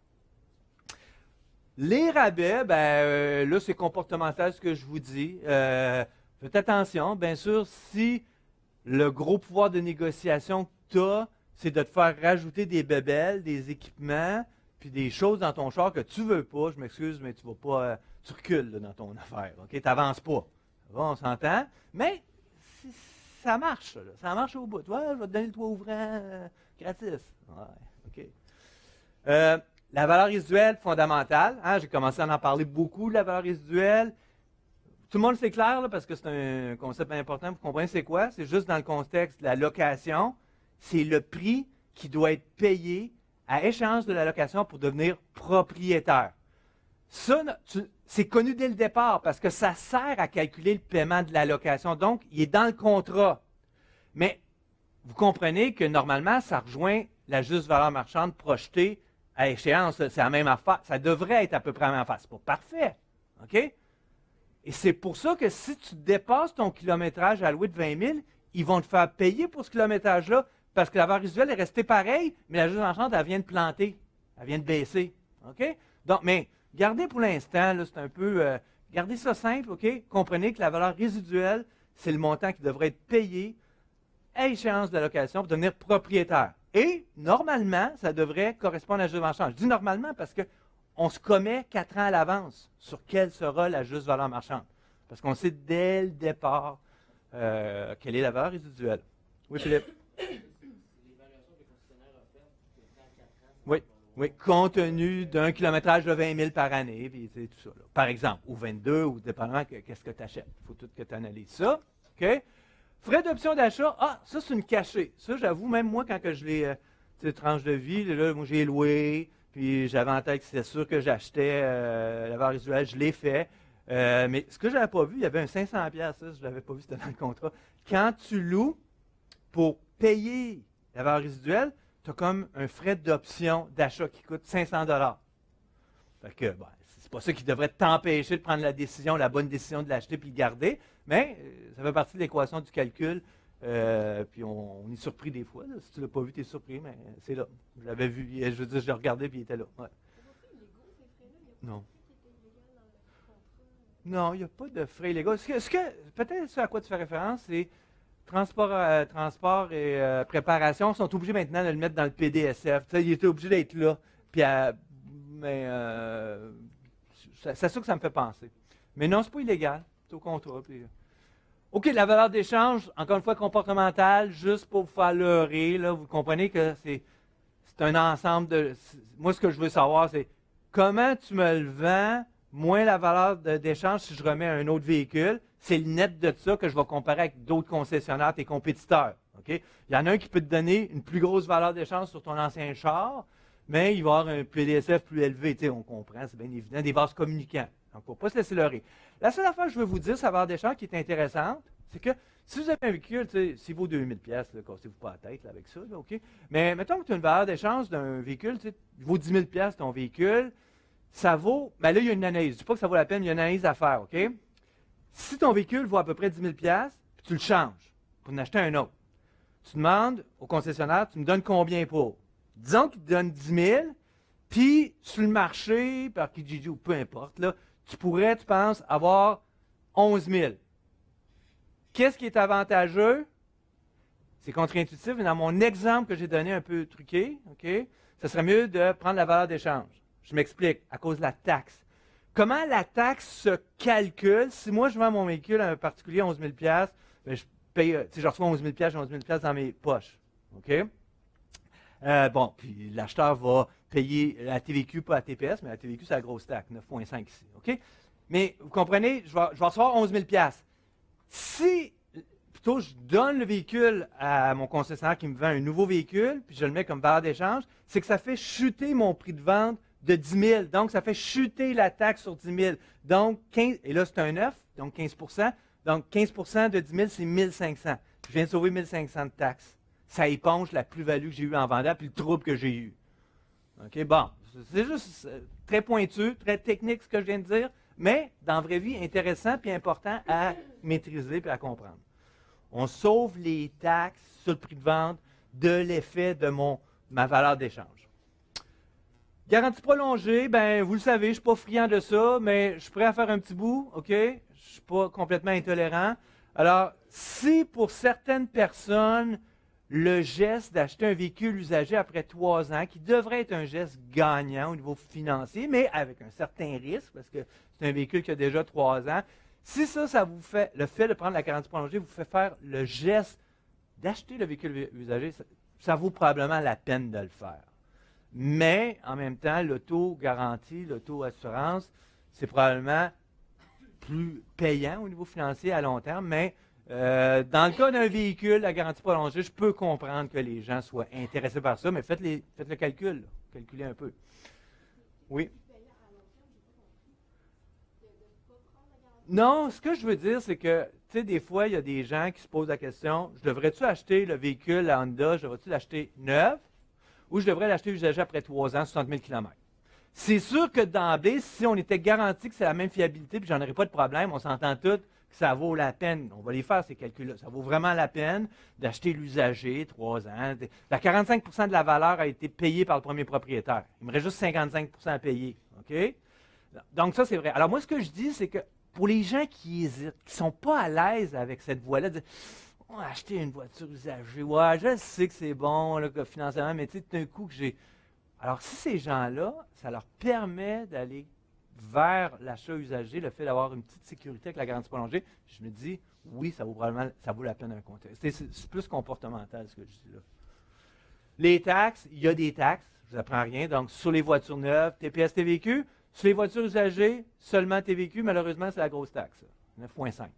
Les rabais, ben, euh, là, c'est comportemental ce que je vous dis. Euh, faites attention. Bien sûr, si le gros pouvoir de négociation que tu as, c'est de te faire rajouter des bébelles, des équipements, puis des choses dans ton char que tu ne veux pas. Je m'excuse, mais tu vas pas, euh, tu recules là, dans ton affaire. OK? Tu n'avances pas. Bon, on s'entend. Mais ça marche, là. Ça marche au bout. Ouais, je vais te donner le toit ouvrant euh, gratis. Ouais, OK. Euh, la valeur résiduelle fondamentale. Hein, j'ai commencé à en parler beaucoup de la valeur résiduelle. Tout le monde, c'est clair, là, parce que c'est un concept important. Vous comprenez c'est quoi? C'est juste dans le contexte de la location. C'est le prix qui doit être payé à échéance de la location pour devenir propriétaire. Ça, tu, c'est connu dès le départ parce que ça sert à calculer le paiement de la location. Donc, il est dans le contrat. Mais vous comprenez que normalement, ça rejoint la juste valeur marchande projetée à échéance. C'est la même affaire. Ça devrait être à peu près la même affaire. C'est pas parfait. OK? Et c'est pour ça que si tu dépasses ton kilométrage alloué de vingt mille, ils vont te faire payer pour ce kilométrage-là parce que la valeur résiduelle est restée pareille, mais la juste marchande, elle vient de planter. Elle vient de baisser. OK? Donc, mais gardez pour l'instant, là, c'est un peu. Euh, gardez ça simple, OK? Comprenez que la valeur résiduelle, c'est le montant qui devrait être payé à échéance de la location pour devenir propriétaire. Et normalement, ça devrait correspondre à la juste valeur marchande. Je dis normalement parce qu'on se commet quatre ans à l'avance sur quelle sera la juste valeur marchande. Parce qu'on sait dès le départ euh, quelle est la valeur résiduelle. Oui, Philippe? Oui, oui, compte tenu d'un kilométrage de vingt mille par année, puis tout ça. Là. Par exemple, ou vingt-deux, ou dépendamment de qu'est-ce que tu achètes. Il faut tout que tu analyses ça. OK? Frais d'option d'achat, ah, ça, c'est une cachée. Ça, j'avoue, même moi, quand que je l'ai, euh, tu sais, tranche de vie, là, moi, j'ai loué, puis j'avais en tête que c'était sûr que j'achetais euh, la valeur résiduelle, je l'ai fait. Euh, mais ce que je n'avais pas vu, il y avait un cinq cents dollars, ça, je ne l'avais pas vu, c'était dans le contrat. Quand tu loues, pour payer la valeur résiduelle, tu as comme un frais d'option d'achat qui coûte cinq cents dollars. Fait que, ben, c'est pas ça qui devrait t'empêcher de prendre la décision, la bonne décision de l'acheter puis de le garder, mais euh, ça fait partie de l'équation du calcul. Euh, puis on, on est surpris des fois. Là. Si tu ne l'as pas vu, tu es surpris, mais c'est là. Je l'avais vu, je veux dire, je l'ai regardé puis il était là. Ouais. Non. Non, il n'y a pas de frais illégaux. Ce que, ce que, peut-être ce à quoi tu fais référence, c'est transport, euh, transport et euh, préparation sont obligés maintenant de le mettre dans le P D S F. Tu sais, ils étaient obligés d'être là. Puis à, mais euh, c'est ça que ça me fait penser. Mais non, c'est pas illégal. C'est au contrat. Puis, OK, la valeur d'échange, encore une fois, comportementale, juste pour vous faire leurrer. Là, vous comprenez que c'est, c'est un ensemble de... Moi, ce que je veux savoir, c'est comment tu me le vends, moins la valeur de, d'échange si je remets un autre véhicule. C'est le net de ça que je vais comparer avec d'autres concessionnaires, tes compétiteurs. Okay? Il y en a un qui peut te donner une plus grosse valeur d'échange sur ton ancien char, mais il va avoir un P D S F plus élevé. Tu sais, on comprend, c'est bien évident, des vases communicants. Donc, il ne faut pas se laisser leurrer. La seule affaire que je veux vous dire, sa valeur d'échange qui est intéressante, c'est que si vous avez un véhicule, s'il vaut deux mille dollars, cassez-vous pas la tête là, avec ça, là, OK? Mais mettons que tu as une valeur d'échange d'un véhicule, il vaut dix mille dollars ton véhicule, ça vaut, ben là, il y a une analyse. Je ne dis pas que ça vaut la peine, il y a une analyse à faire, OK? Si ton véhicule vaut à peu près dix mille dollars, puis tu le changes pour en acheter un autre, tu demandes au concessionnaire, tu me donnes combien pour? Disons qu'il te donne dix mille, puis sur le marché, par Kijiji ou peu importe, là, tu pourrais, tu penses, avoir onze mille. Qu'est-ce qui est avantageux? c'est contre-intuitif, mais dans mon exemple que j'ai donné un peu truqué, OK, ça serait mieux de prendre la valeur d'échange. Je m'explique, à cause de la taxe. Comment la taxe se calcule? Si moi, je vends mon véhicule à un particulier onze mille dollars, ben, je paye, tu sais, je reçois onze mille dollars, j'ai onze mille dollars dans mes poches. OK? Euh, bon, puis l'acheteur va payer la T V Q, pas la T P S, mais la T V Q, c'est la grosse taxe, neuf virgule cinq ici. OK? Mais vous comprenez, je vais, je vais recevoir onze mille dollars. Si, plutôt, je donne le véhicule à mon concessionnaire qui me vend un nouveau véhicule, puis je le mets comme valeur d'échange, c'est que ça fait chuter mon prix de vente de dix mille. Donc, ça fait chuter la taxe sur dix mille. Donc, quinze, et là, c'est un neuf, donc quinze pour cent. Donc, quinze pour cent de dix mille, c'est mille cinq cents. Je viens de sauver mille cinq cents de taxes. Ça éponge la plus-value que j'ai eue en vendant, puis le trouble que j'ai eu. OK, bon. C'est juste euh, très pointu, très technique ce que je viens de dire, mais dans la vraie vie, intéressant puis important à maîtriser puis à comprendre. On sauve les taxes sur le prix de vente de l'effet de mon, ma valeur d'échange. Garantie prolongée, ben vous le savez, je ne suis pas friand de ça, mais je suis prêt à faire un petit bout, OK? Je ne suis pas complètement intolérant. Alors, si pour certaines personnes, le geste d'acheter un véhicule usagé après trois ans, qui devrait être un geste gagnant au niveau financier, mais avec un certain risque, parce que c'est un véhicule qui a déjà trois ans, si ça, ça vous fait, le fait de prendre la garantie prolongée vous fait faire le geste d'acheter le véhicule usagé, ça, ça vaut probablement la peine de le faire. Mais, en même temps, l'auto-garantie, l'auto-assurance, c'est probablement plus payant au niveau financier à long terme, mais euh, dans le cas d'un véhicule, la garantie prolongée, je peux comprendre que les gens soient intéressés par ça, mais faites, les, faites le calcul, là. Calculez un peu. Oui? Non, ce que je veux dire, c'est que, tu sais, des fois, il y a des gens qui se posent la question, je devrais-tu acheter le véhicule à Honda, je devrais-tu l'acheter neuf? Ou je devrais l'acheter usagé après trois ans, soixante mille kilomètres. C'est sûr que d'emblée, si on était garanti que c'est la même fiabilité, puis j'en aurais pas de problème, on s'entend tous que ça vaut la peine. On va les faire, ces calculs-là. Ça vaut vraiment la peine d'acheter l'usager, trois ans. La quarante-cinq pour cent de la valeur a été payée par le premier propriétaire. Il me reste juste cinquante-cinq pour cent à payer. OK? Donc, ça, c'est vrai. Alors, moi, ce que je dis, c'est que pour les gens qui hésitent, qui ne sont pas à l'aise avec cette voie-là, de on va acheter une voiture usagée. Ouais, je sais que c'est bon là, que financièrement, mais tu sais, tout d'un coup que j'ai. Alors, si ces gens-là, ça leur permet d'aller vers l'achat usagé, le fait d'avoir une petite sécurité avec la garantie prolongée, je me dis, oui, ça vaut probablement, ça vaut la peine d'un contexte. C'est, c'est, c'est plus comportemental ce que je dis là. Les taxes, il y a des taxes, je vous apprends rien. Donc, sur les voitures neuves, T P S, T V Q. Sur les voitures usagées, seulement T V Q, malheureusement, c'est la grosse taxe, neuf virgule cinq.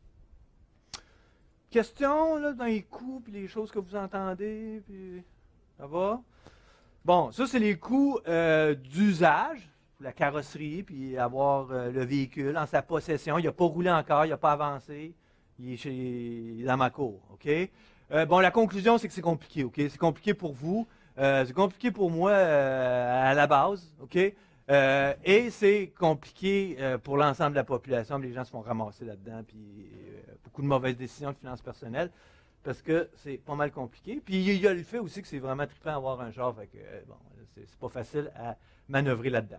Question là, dans les coûts et les choses que vous entendez, puis ça va? Bon, ça, c'est les coûts euh, d'usage, la carrosserie, puis avoir euh, le véhicule en sa possession. Il n'a pas roulé encore, il n'a pas avancé, il est, chez, il est dans ma cour, OK? Euh, bon, la conclusion, c'est que c'est compliqué, OK? C'est compliqué pour vous, euh, c'est compliqué pour moi euh, à la base, OK? Euh, et c'est compliqué euh, pour l'ensemble de la population. Les gens se font ramasser là-dedans, puis euh, beaucoup de mauvaises décisions de finances personnelles, parce que c'est pas mal compliqué. Puis il y a le fait aussi que c'est vraiment trippant d'avoir un genre, fait que euh, bon, c'est, c'est pas facile à manœuvrer là-dedans.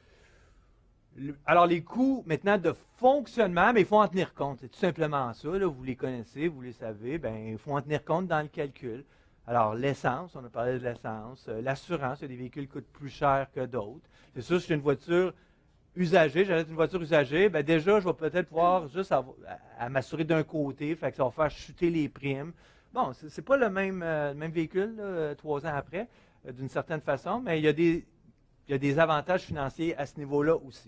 Le, alors les coûts maintenant de fonctionnement, mais il faut en tenir compte. C'est tout simplement ça. Là, vous les connaissez, vous les savez. Ben, il faut en tenir compte dans le calcul. Alors, l'essence, on a parlé de l'essence. Euh, l'assurance, il y a des véhicules qui coûtent plus cher que d'autres. C'est sûr, si j'ai une voiture usagée, j'achète une voiture usagée, bien déjà, je vais peut-être pouvoir juste avoir, à, à m'assurer d'un côté, fait que ça va faire chuter les primes. Bon, c'est, c'est pas le même, euh, le même véhicule, là, trois ans après, euh, d'une certaine façon, mais il y a des, il y a des avantages financiers à ce niveau-là aussi.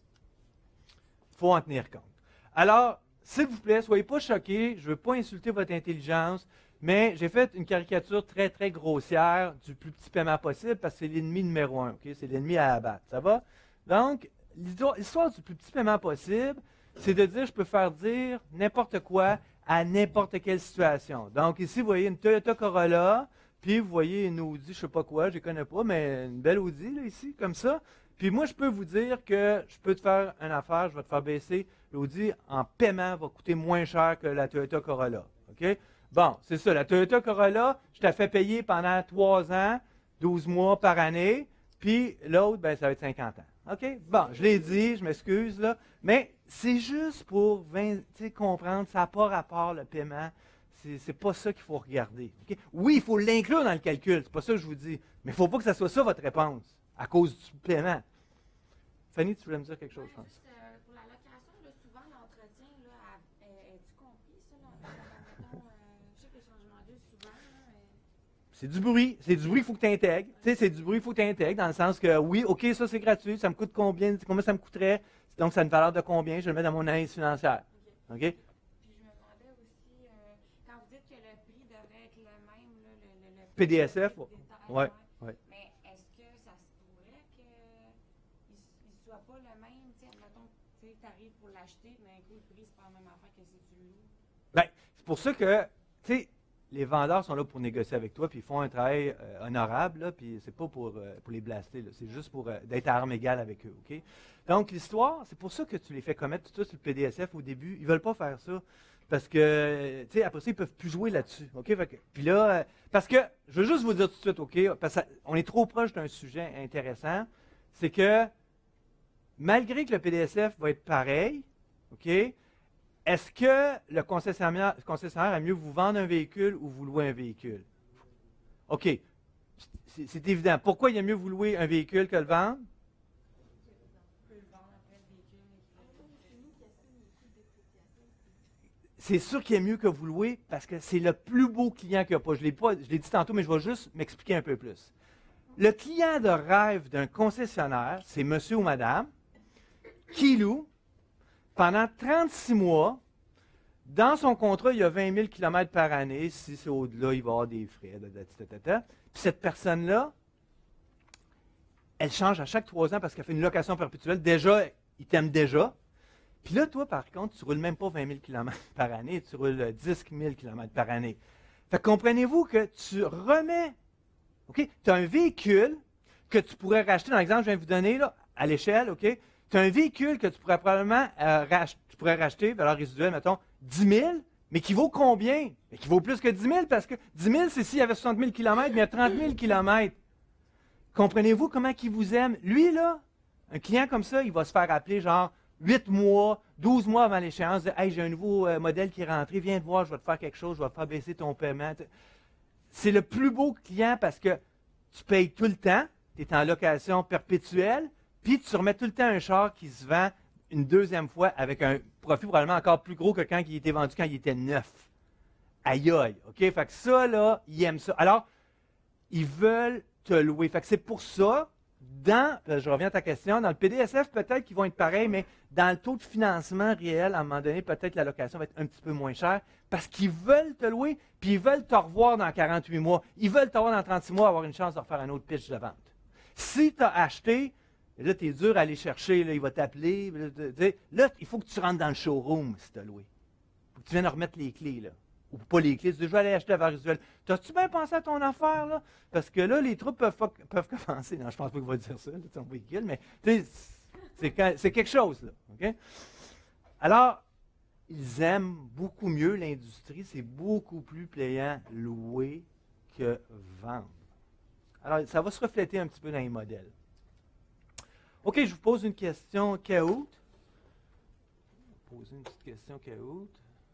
Il faut en tenir compte. Alors, s'il vous plaît, soyez pas choqués, je ne veux pas insulter votre intelligence, mais j'ai fait une caricature très, très grossière du plus petit paiement possible parce que c'est l'ennemi numéro un. Okay? C'est l'ennemi à abattre. Ça va? Donc, l'histoire, l'histoire du plus petit paiement possible, c'est de dire je peux faire dire n'importe quoi à n'importe quelle situation. Donc, ici, vous voyez une Toyota Corolla, puis vous voyez une Audi, je ne sais pas quoi, je ne connais pas, mais une belle Audi, là, ici, comme ça. Puis moi, je peux vous dire que je peux te faire une affaire, je vais te faire baisser. L'Audi, en paiement, va coûter moins cher que la Toyota Corolla. OK? Bon, c'est ça. La Toyota Corolla, je t'ai fait payer pendant trois ans, douze mois par année, puis l'autre, ben, ça va être cinquante ans. OK? Bon, je l'ai dit, je m'excuse, là, mais c'est juste pour vingt, comprendre, ça n'a pas rapport, le paiement. c'est, c'est pas ça qu'il faut regarder. Okay? Oui, il faut l'inclure dans le calcul, c'est pas ça que je vous dis. Mais il ne faut pas que ça soit ça votre réponse, à cause du paiement. Fanny, tu voulais me dire quelque chose, je pense. Juste, euh, pour la location, là, souvent l'entretien, là, à- euh, es-tu compris ça? Là, mettons, euh, je sais que le changement d'huile, souvent, là, euh, C'est du bruit. C'est du bruit qu'il faut que tu intègres. Tu sais, c'est du bruit qu'il faut que tu intègres, dans le sens que, oui, OK, ça c'est gratuit, ça me coûte combien? Combien ça me coûterait? Donc, ça a une valeur de combien? Je le mets dans mon analyse financière. OK? Puis je me demandais aussi, euh, quand vous dites que le prix devrait être le même, là, le, le, le P D S F, prix de détail, ouais, ouais. Mais est-ce que ça se pourrait qu'il ne soit pas le même? Tu sais, admettons, tu sais, arrives pour l'acheter, mais un coup, le prix, c'est pas la même affaire que si tu le loues. Bien, c'est pour ça que, tu sais, les vendeurs sont là pour négocier avec toi, puis ils font un travail euh, honorable, là, puis c'est pas pour, euh, pour les blaster, là, c'est juste pour euh, d'être à armes égales avec eux, OK? Donc, l'histoire, c'est pour ça que tu les fais commettre tout ça sur le P D S F au début. Ils ne veulent pas faire ça, parce que, tu sais, après ça, ils ne peuvent plus jouer là-dessus, OK? Fait que, puis là, euh, parce que, je veux juste vous dire tout de suite, OK? Parce qu'on est trop proche d'un sujet intéressant, c'est que, malgré que le P D S F va être pareil, OK? Est-ce que le concessionnaire, le concessionnaire a mieux vous vendre un véhicule ou vous louer un véhicule? OK. C'est, c'est évident. Pourquoi il y a mieux vous louer un véhicule que le vendre? Tu peux le vendre après le véhicule. C'est sûr qu'il est mieux que vous louer parce que c'est le plus beau client qu'il n'y a pas. Je l'ai pas, je l'ai dit tantôt, mais je vais juste m'expliquer un peu plus. Le client de rêve d'un concessionnaire, c'est monsieur ou madame qui loue pendant trente-six mois. Dans son contrat, il y a vingt mille kilomètres par année. Si c'est au-delà, il va y avoir des frais. Puis cette personne-là, elle change à chaque trois ans parce qu'elle fait une location perpétuelle. Déjà, il t'aime déjà. Puis là, toi, par contre, tu ne roules même pas vingt mille kilomètres par année, tu roules dix mille kilomètres par année. Fait que comprenez-vous que tu remets, OK? Tu as un véhicule que tu pourrais racheter, dans l'exemple que je viens de vous donner, là, à l'échelle, OK? Tu as un véhicule que tu pourrais probablement euh, rach- tu pourrais racheter, valeur résiduelle, mettons, dix mille, mais qui vaut combien? Mais qui vaut plus que dix mille, parce que dix mille, c'est s'il y avait soixante mille kilomètres, mais il y a trente mille kilomètres. Comprenez-vous comment il vous aime? Lui, là, un client comme ça, il va se faire appeler genre huit mois, douze mois avant l'échéance, de, hey, j'ai un nouveau euh, modèle qui est rentré, viens te voir, je vais te faire quelque chose, je vais te faire baisser ton paiement. C'est le plus beau client parce que tu payes tout le temps, tu es en location perpétuelle, puis tu remets tout le temps un char qui se vend une deuxième fois avec un profit probablement encore plus gros que quand il était vendu quand il était neuf. Aïe aïe, OK? Fait que ça, là, ils aiment ça. Alors, ils veulent te louer. Fait que c'est pour ça, dans, je reviens à ta question, dans le P D S F, peut-être qu'ils vont être pareils, mais dans le taux de financement réel, à un moment donné, peut-être la location va être un petit peu moins chère parce qu'ils veulent te louer, puis ils veulent te revoir dans quarante-huit mois. Ils veulent te revoir dans trente-six mois, avoir une chance de refaire un autre pitch de vente. Si tu as acheté, là, tu es dur à aller chercher, là, il va t'appeler. Là, là, il faut que tu rentres dans le showroom si tu as loué. Il faut que tu viennes remettre les clés, là. Ou pas les clés, tu dis, je vais aller acheter la valeur visuelle. T'as-tu bien pensé à ton affaire, là? Parce que là, les troupes peuvent, peuvent commencer. Non, je pense pas qu'il va dire ça, là, ton véhicule, mais c'est, c'est quelque chose, là. OK? Alors, ils aiment beaucoup mieux l'industrie. C'est beaucoup plus payant louer que vendre. Alors, ça va se refléter un petit peu dans les modèles. OK, je vous pose une question caoute. Je vais poser une petite question caoute.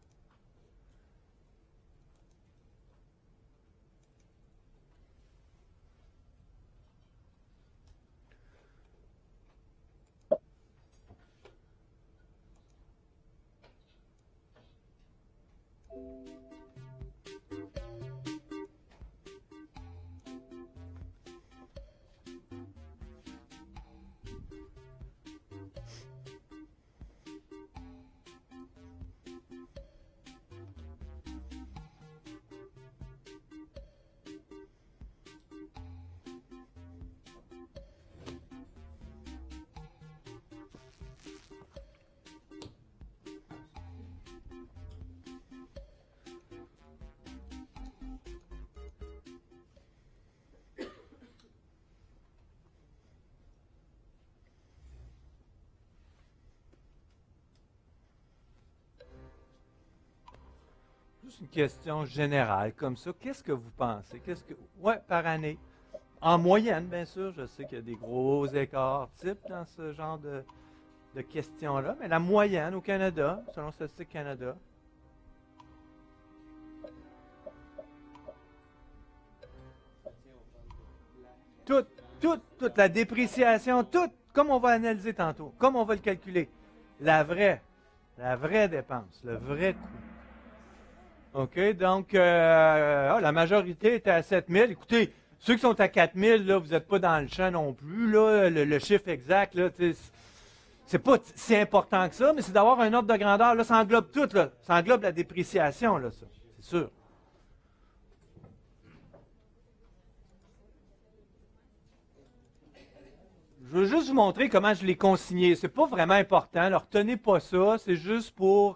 Juste une question générale comme ça. Qu'est-ce que vous pensez? Qu'est-ce que. Ouais, par année. En moyenne, bien sûr, je sais qu'il y a des gros écarts types dans ce genre de, de questions-là, mais la moyenne au Canada, selon Statistique Canada. toute, toute la dépréciation, tout, comme on va analyser tantôt, comme on va le calculer. La vraie, la vraie dépense, le vrai coût. OK, donc euh, ah, la majorité était à sept mille. Écoutez, ceux qui sont à quatre mille, là, vous n'êtes pas dans le champ non plus. Là, le, le chiffre exact, là, c'est pas si important que ça, mais c'est d'avoir un ordre de grandeur. Là, ça englobe tout. Là. Ça englobe la dépréciation, là, ça, c'est sûr. Je veux juste vous montrer comment je l'ai consigné. C'est pas vraiment important. Alors, retenez pas ça. C'est juste pour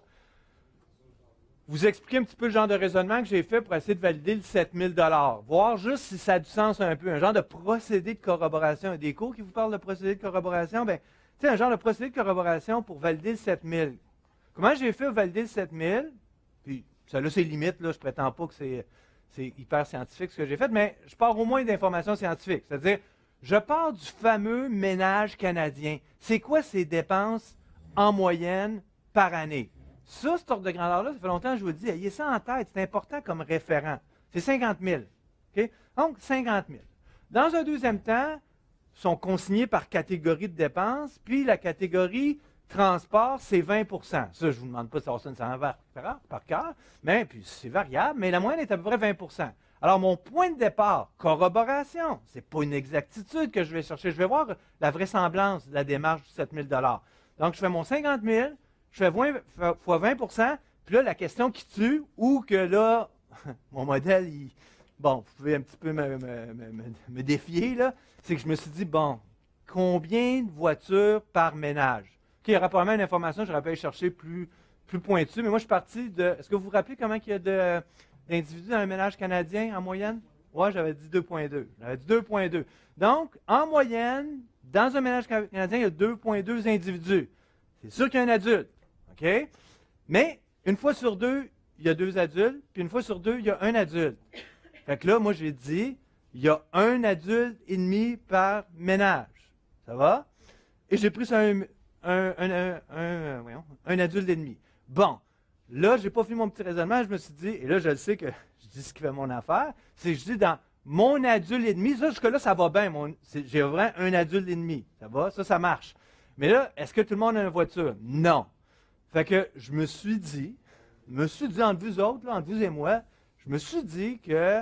vous expliquer un petit peu le genre de raisonnement que j'ai fait pour essayer de valider le sept mille dollars. Voir juste si ça a du sens un peu. Un genre de procédé de corroboration. Des cours qui vous parlent de procédé de corroboration, bien, tu sais, un genre de procédé de corroboration pour valider le sept mille. Comment j'ai fait pour valider le sept mille? Puis, ça là, c'est limite, là. Je prétends pas que c'est, c'est hyper scientifique ce que j'ai fait, mais je pars au moins d'informations scientifiques. C'est-à-dire, je pars du fameux ménage canadien. C'est quoi ses dépenses en moyenne par année? Ça, cet ordre de grandeur-là, ça fait longtemps que je vous le dis, ayez ça en tête, c'est important comme référent. C'est cinquante mille. Okay? Donc, cinquante mille. Dans un deuxième temps, sont consignés par catégorie de dépenses, puis la catégorie transport, c'est vingt pour cent. Ça, je ne vous demande pas de savoir ça par, par cœur, mais puis c'est variable, mais la moyenne est à peu près vingt pour cent. Alors, mon point de départ, corroboration, ce n'est pas une exactitude que je vais chercher. Je vais voir la vraisemblance de la démarche du sept mille dollars. Donc, je fais mon cinquante mille, je fais fois vingt pour cent, puis là, la question qui tue, ou que là, mon modèle, il, bon, vous pouvez un petit peu me, me, me, me défier, là, c'est que je me suis dit, bon, combien de voitures par ménage? Okay, il y aura probablement une information, j'aurais pu aller chercher plus, plus pointue, mais moi, je suis parti de... Est-ce que vous vous rappelez comment il y a de, d'individus dans un ménage canadien en moyenne? Oui, j'avais dit deux virgule deux. J'avais dit deux virgule deux. Donc, en moyenne, dans un ménage canadien, il y a deux virgule deux individus. C'est sûr qu'il y a un adulte, OK? Mais, une fois sur deux, il y a deux adultes, puis une fois sur deux, il y a un adulte. Fait que là, moi, j'ai dit, il y a un adulte et demi par ménage. Ça va? Et j'ai pris ça un, un, un, un, un, voyons, un adulte et demi. Bon, là, je n'ai pas fini mon petit raisonnement, je me suis dit, et là, je le sais que je dis ce qui fait mon affaire, c'est que je dis dans mon adulte et demi, ça, jusque-là, ça va bien. Mon, j'ai vraiment un adulte et demi. Ça va? Ça, ça marche. Mais là, est-ce que tout le monde a une voiture? Non. Fait que je me suis dit, je me suis dit entre vous autres, là, entre vous et moi, je me suis dit que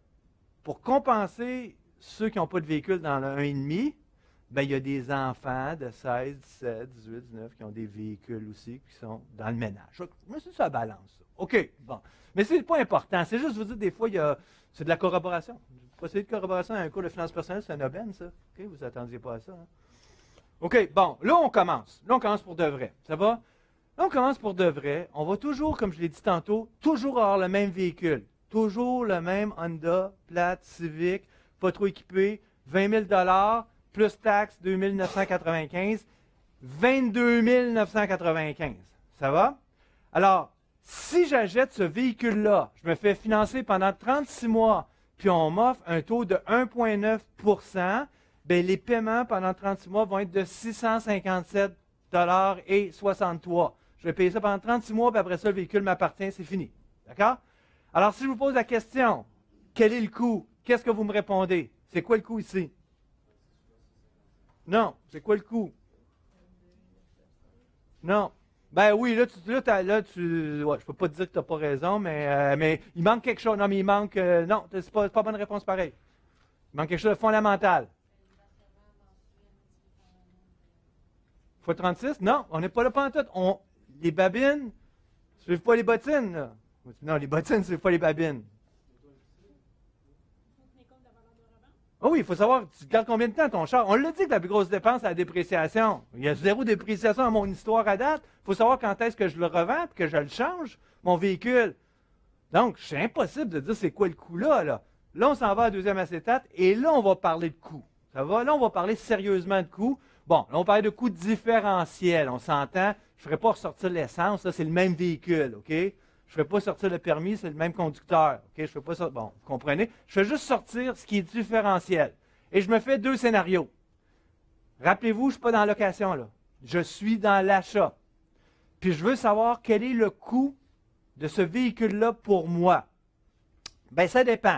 pour compenser ceux qui n'ont pas de véhicule dans le un virgule cinq, ben, il y a des enfants de seize, dix-sept, dix-huit, dix-neuf qui ont des véhicules aussi qui sont dans le ménage. Je me suis dit, ça balance. Ça. OK, bon. Mais ce n'est pas important. C'est juste vous dire, des fois, il y a, c'est de la corroboration. Procédé de corroboration à un cours de finance personnelle, c'est un aubaine, ça. OK, vous n'attendiez pas à ça. Hein? OK, bon, là, on commence. Là, on commence pour de vrai. Ça va? Là, on commence pour de vrai. On va toujours, comme je l'ai dit tantôt, toujours avoir le même véhicule. Toujours le même Honda, plate, Civic, pas trop équipé, vingt mille dollars, plus taxes, deux mille neuf cent quatre-vingt-quinze, vingt-deux mille neuf cent quatre-vingt-quinze. Ça va? Alors, si j'achète ce véhicule-là, je me fais financer pendant trente-six mois, puis on m'offre un taux de un virgule neuf pour cent, bien, les paiements pendant trente-six mois vont être de six cent cinquante-sept dollars et soixante-trois. Je vais payer ça pendant trente-six mois, puis après ça, le véhicule m'appartient, c'est fini. D'accord? Alors, si je vous pose la question, quel est le coût? Qu'est-ce que vous me répondez? C'est quoi le coût ici? Non. C'est quoi le coût? Non. Ben oui, là, tu, là, t'as, là tu, ouais, je peux pas te dire que tu n'as pas raison, mais, euh, mais il manque quelque chose. Non, mais il manque, euh, non, c'est pas, c'est pas bonne réponse pareil. Il manque quelque chose de fondamental. Fois trente-six? Non, on n'est pas là pantoute. On, les babines, ne suivent pas les bottines, là. Non, les bottines, ne suivent pas les babines. Oh oui, il faut savoir, tu gardes combien de temps ton char. On l'a dit que la plus grosse dépense, c'est la dépréciation. Il y a zéro dépréciation dans mon histoire à date. Il faut savoir quand est-ce que je le revends et que je le change, mon véhicule. Donc, c'est impossible de dire c'est quoi le coût là, là. Là, on s'en va à la deuxième acétate et là, on va parler de coût. Ça va? Là, on va parler sérieusement de coût. Bon, là, on parle de coûts différentiels. On s'entend. Je ne ferai pas ressortir l'essence. Là, c'est le même véhicule, OK? Je ne fais pas sortir le permis, c'est le même conducteur. Okay? Je fais pas ça. Bon, vous comprenez? Je fais juste sortir ce qui est différentiel. Et je me fais deux scénarios. Rappelez-vous, je ne suis pas dans la location, là. Je suis dans l'achat. Puis je veux savoir quel est le coût de ce véhicule-là pour moi. Bien, ça dépend.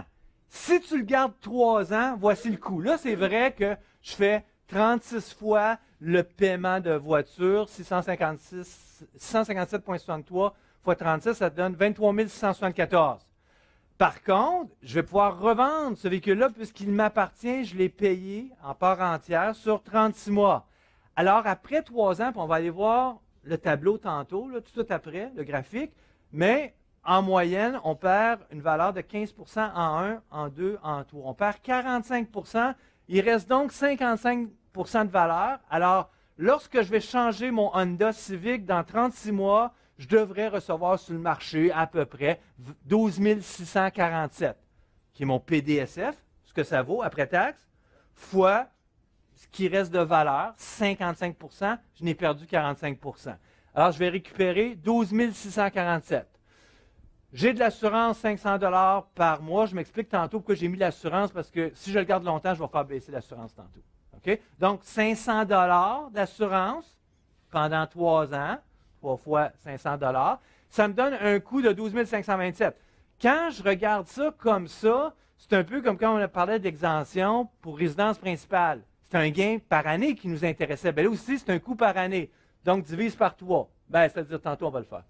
Si tu le gardes trois ans, voici le coût. Là, c'est vrai que je fais trente-six fois le paiement de voiture, six cent cinquante-six, six cent cinquante-sept virgule soixante-trois fois trente-six, ça te donne vingt-trois mille six cent soixante-quatorze. Par contre, je vais pouvoir revendre ce véhicule-là puisqu'il m'appartient, je l'ai payé en part entière sur trente-six mois. Alors, après trois ans, puis on va aller voir le tableau tantôt, là, tout de suite après, le graphique, mais en moyenne, on perd une valeur de quinze pour cent en un, en deux, en trois. On perd quarante-cinq pour cent. Il reste donc cinquante-cinq pour cent de valeur. Alors, lorsque je vais changer mon Honda Civic dans trente-six mois, je devrais recevoir sur le marché à peu près douze mille six cent quarante-sept, qui est mon P D S F, ce que ça vaut après taxe, fois ce qui reste de valeur, cinquante-cinq pour cent, je n'ai perdu quarante-cinq pour cent. Alors, je vais récupérer douze mille six cent quarante-sept. J'ai de l'assurance cinq cents dollars par mois. Je m'explique tantôt pourquoi j'ai mis l'assurance, parce que si je le garde longtemps, je vais faire baisser l'assurance tantôt. Okay? Donc, cinq cents dollars d'assurance pendant trois ans, trois fois cinq cents dollars. Ça me donne un coût de douze mille cinq cent vingt-sept. Quand je regarde ça comme ça, c'est un peu comme quand on parlait d'exemption pour résidence principale. C'est un gain par année qui nous intéressait. Bien là aussi, c'est un coût par année. Donc, divise par trois. Bien, c'est-à-dire, tantôt, on va le faire.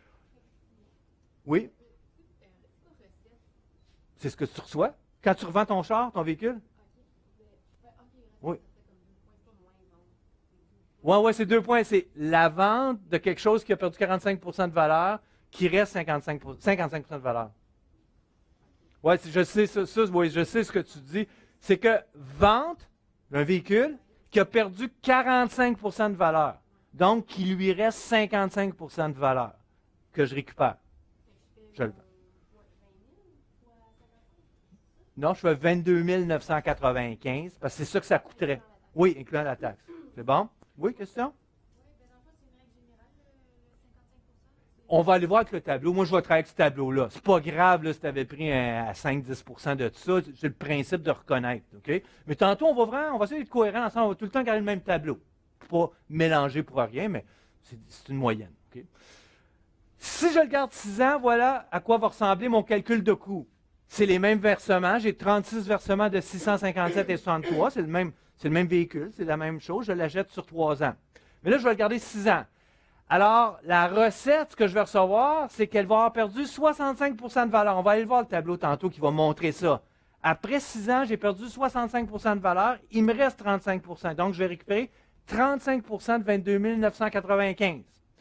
Oui? C'est ce que tu reçois. Quand tu revends ton char, ton véhicule? Oui. Oui, oui, c'est deux points. C'est la vente de quelque chose qui a perdu quarante-cinq pour cent de valeur, qui reste cinquante-cinq pour cent, cinquante-cinq pour cent de valeur. Oui, je sais ça, ça, oui, je sais ce que tu dis. C'est que vente d'un véhicule qui a perdu quarante-cinq pour cent de valeur. Donc, qui lui reste cinquante-cinq pour cent de valeur que je récupère. Je le vends. Non, je fais vingt-deux mille neuf cent quatre-vingt-quinze parce que c'est ça que ça coûterait. Oui, incluant la taxe. C'est bon? Oui, question? On va aller voir avec le tableau. Moi, je vais travailler avec ce tableau-là. C'est pas grave là, si tu avais pris un, à cinq à dix pour cent de tout ça. C'est le principe de reconnaître. Okay? Mais tantôt, on va vraiment, on va essayer d'être cohérent ensemble. On va tout le temps garder le même tableau. Pas mélanger pour rien, mais c'est une moyenne. Okay? Si je le garde six ans, voilà à quoi va ressembler mon calcul de coût. C'est les mêmes versements. J'ai trente-six versements de six cent cinquante-sept et soixante-trois. C'est le même, c'est le même véhicule, c'est la même chose. Je l'achète sur trois ans. Mais là, je vais le garder six ans. Alors, la recette que je vais recevoir, c'est qu'elle va avoir perdu soixante-cinq pour cent de valeur. On va aller voir le tableau tantôt qui va montrer ça. Après six ans, j'ai perdu soixante-cinq pour cent de valeur. Il me reste trente-cinq pour cent. Donc, je vais récupérer trente-cinq pour cent de vingt-deux mille neuf cent quatre-vingt-quinze.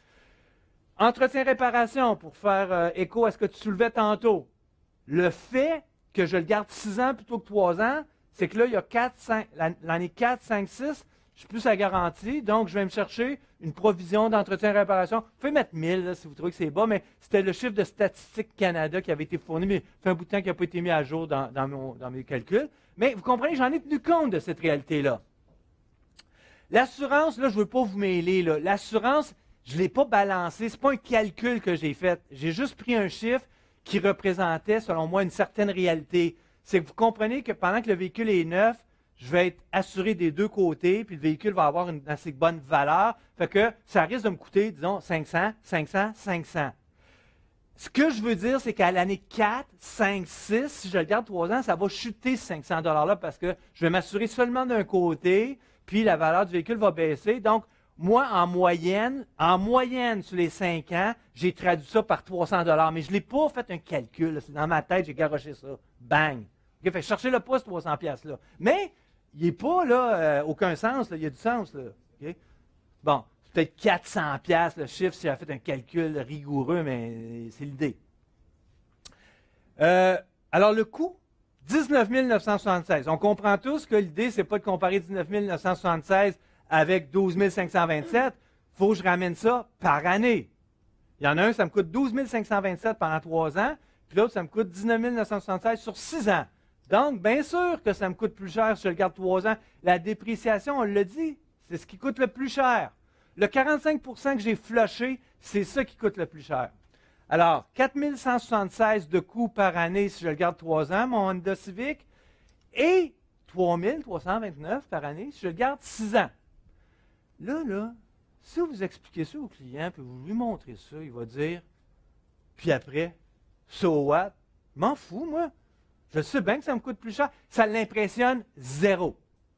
Entretien-réparation, pour faire euh, écho à ce que tu soulevais tantôt. Le fait que je le garde six ans plutôt que trois ans, c'est que là, il y a quatre, cinq, l'année quatre, cinq, six, je suis plus à garantie, donc je vais me chercher une provision d'entretien-réparation. Vous pouvez mettre mille là, si vous trouvez que c'est bas, mais c'était le chiffre de Statistique Canada qui avait été fourni, mais ça fait un bout de temps qui n'a pas été mis à jour dans, dans, mon, dans mes calculs. Mais vous comprenez, j'en ai tenu compte de cette réalité-là. L'assurance, là, je ne veux pas vous mêler. L'assurance, je ne l'ai pas balancé. Ce n'est pas un calcul que j'ai fait. J'ai juste pris un chiffre qui représentait, selon moi, une certaine réalité. C'est que vous comprenez que pendant que le véhicule est neuf, je vais être assuré des deux côtés, puis le véhicule va avoir une assez bonne valeur. Fait que ça risque de me coûter, disons, cinq cents, cinq cents, cinq cents. Ce que je veux dire, c'est qu'à l'année quatre, cinq, six, si je le garde trois ans, ça va chuter ces cinq cents dollars-là parce que je vais m'assurer seulement d'un côté, puis la valeur du véhicule va baisser. Donc, moi, en moyenne, en moyenne, sur les cinq ans, j'ai traduit ça par trois cents dollars, mais je ne l'ai pas fait un calcul. C'est dans ma tête, j'ai garoché ça. Bang! Okay, fait, cherchez-le pas, ce trois cents dollars-là. Mais, il n'est pas, là, euh, aucun sens. Là. Il y a du sens, là. Okay? Bon, c'est peut-être quatre cents dollars le chiffre si j'ai fait un calcul rigoureux, mais c'est l'idée. Euh, alors, le coût, dix-neuf mille neuf cent soixante-seize. On comprend tous que l'idée, ce n'est pas de comparer dix-neuf mille neuf cent soixante-seize avec douze mille cinq cent vingt-sept. Il faut que je ramène ça par année. Il y en a un, ça me coûte douze mille cinq cent vingt-sept pendant trois ans, puis l'autre, ça me coûte dix-neuf mille neuf cent soixante-seize sur six ans. Donc, bien sûr que ça me coûte plus cher si je le garde trois ans. La dépréciation, on l'a dit, c'est ce qui coûte le plus cher. Le quarante-cinq pour cent que j'ai flushé, c'est ça qui coûte le plus cher. Alors, quatre mille cent soixante-seize de coûts par année si je le garde trois ans, mon Honda Civic, et trois mille trois cent vingt-neuf par année si je le garde six ans. Là, là, si vous expliquez ça au client, puis vous lui montrez ça, il va dire, puis après, so what? M'en fous, moi. Je sais bien que ça me coûte plus cher. Ça l'impressionne zéro.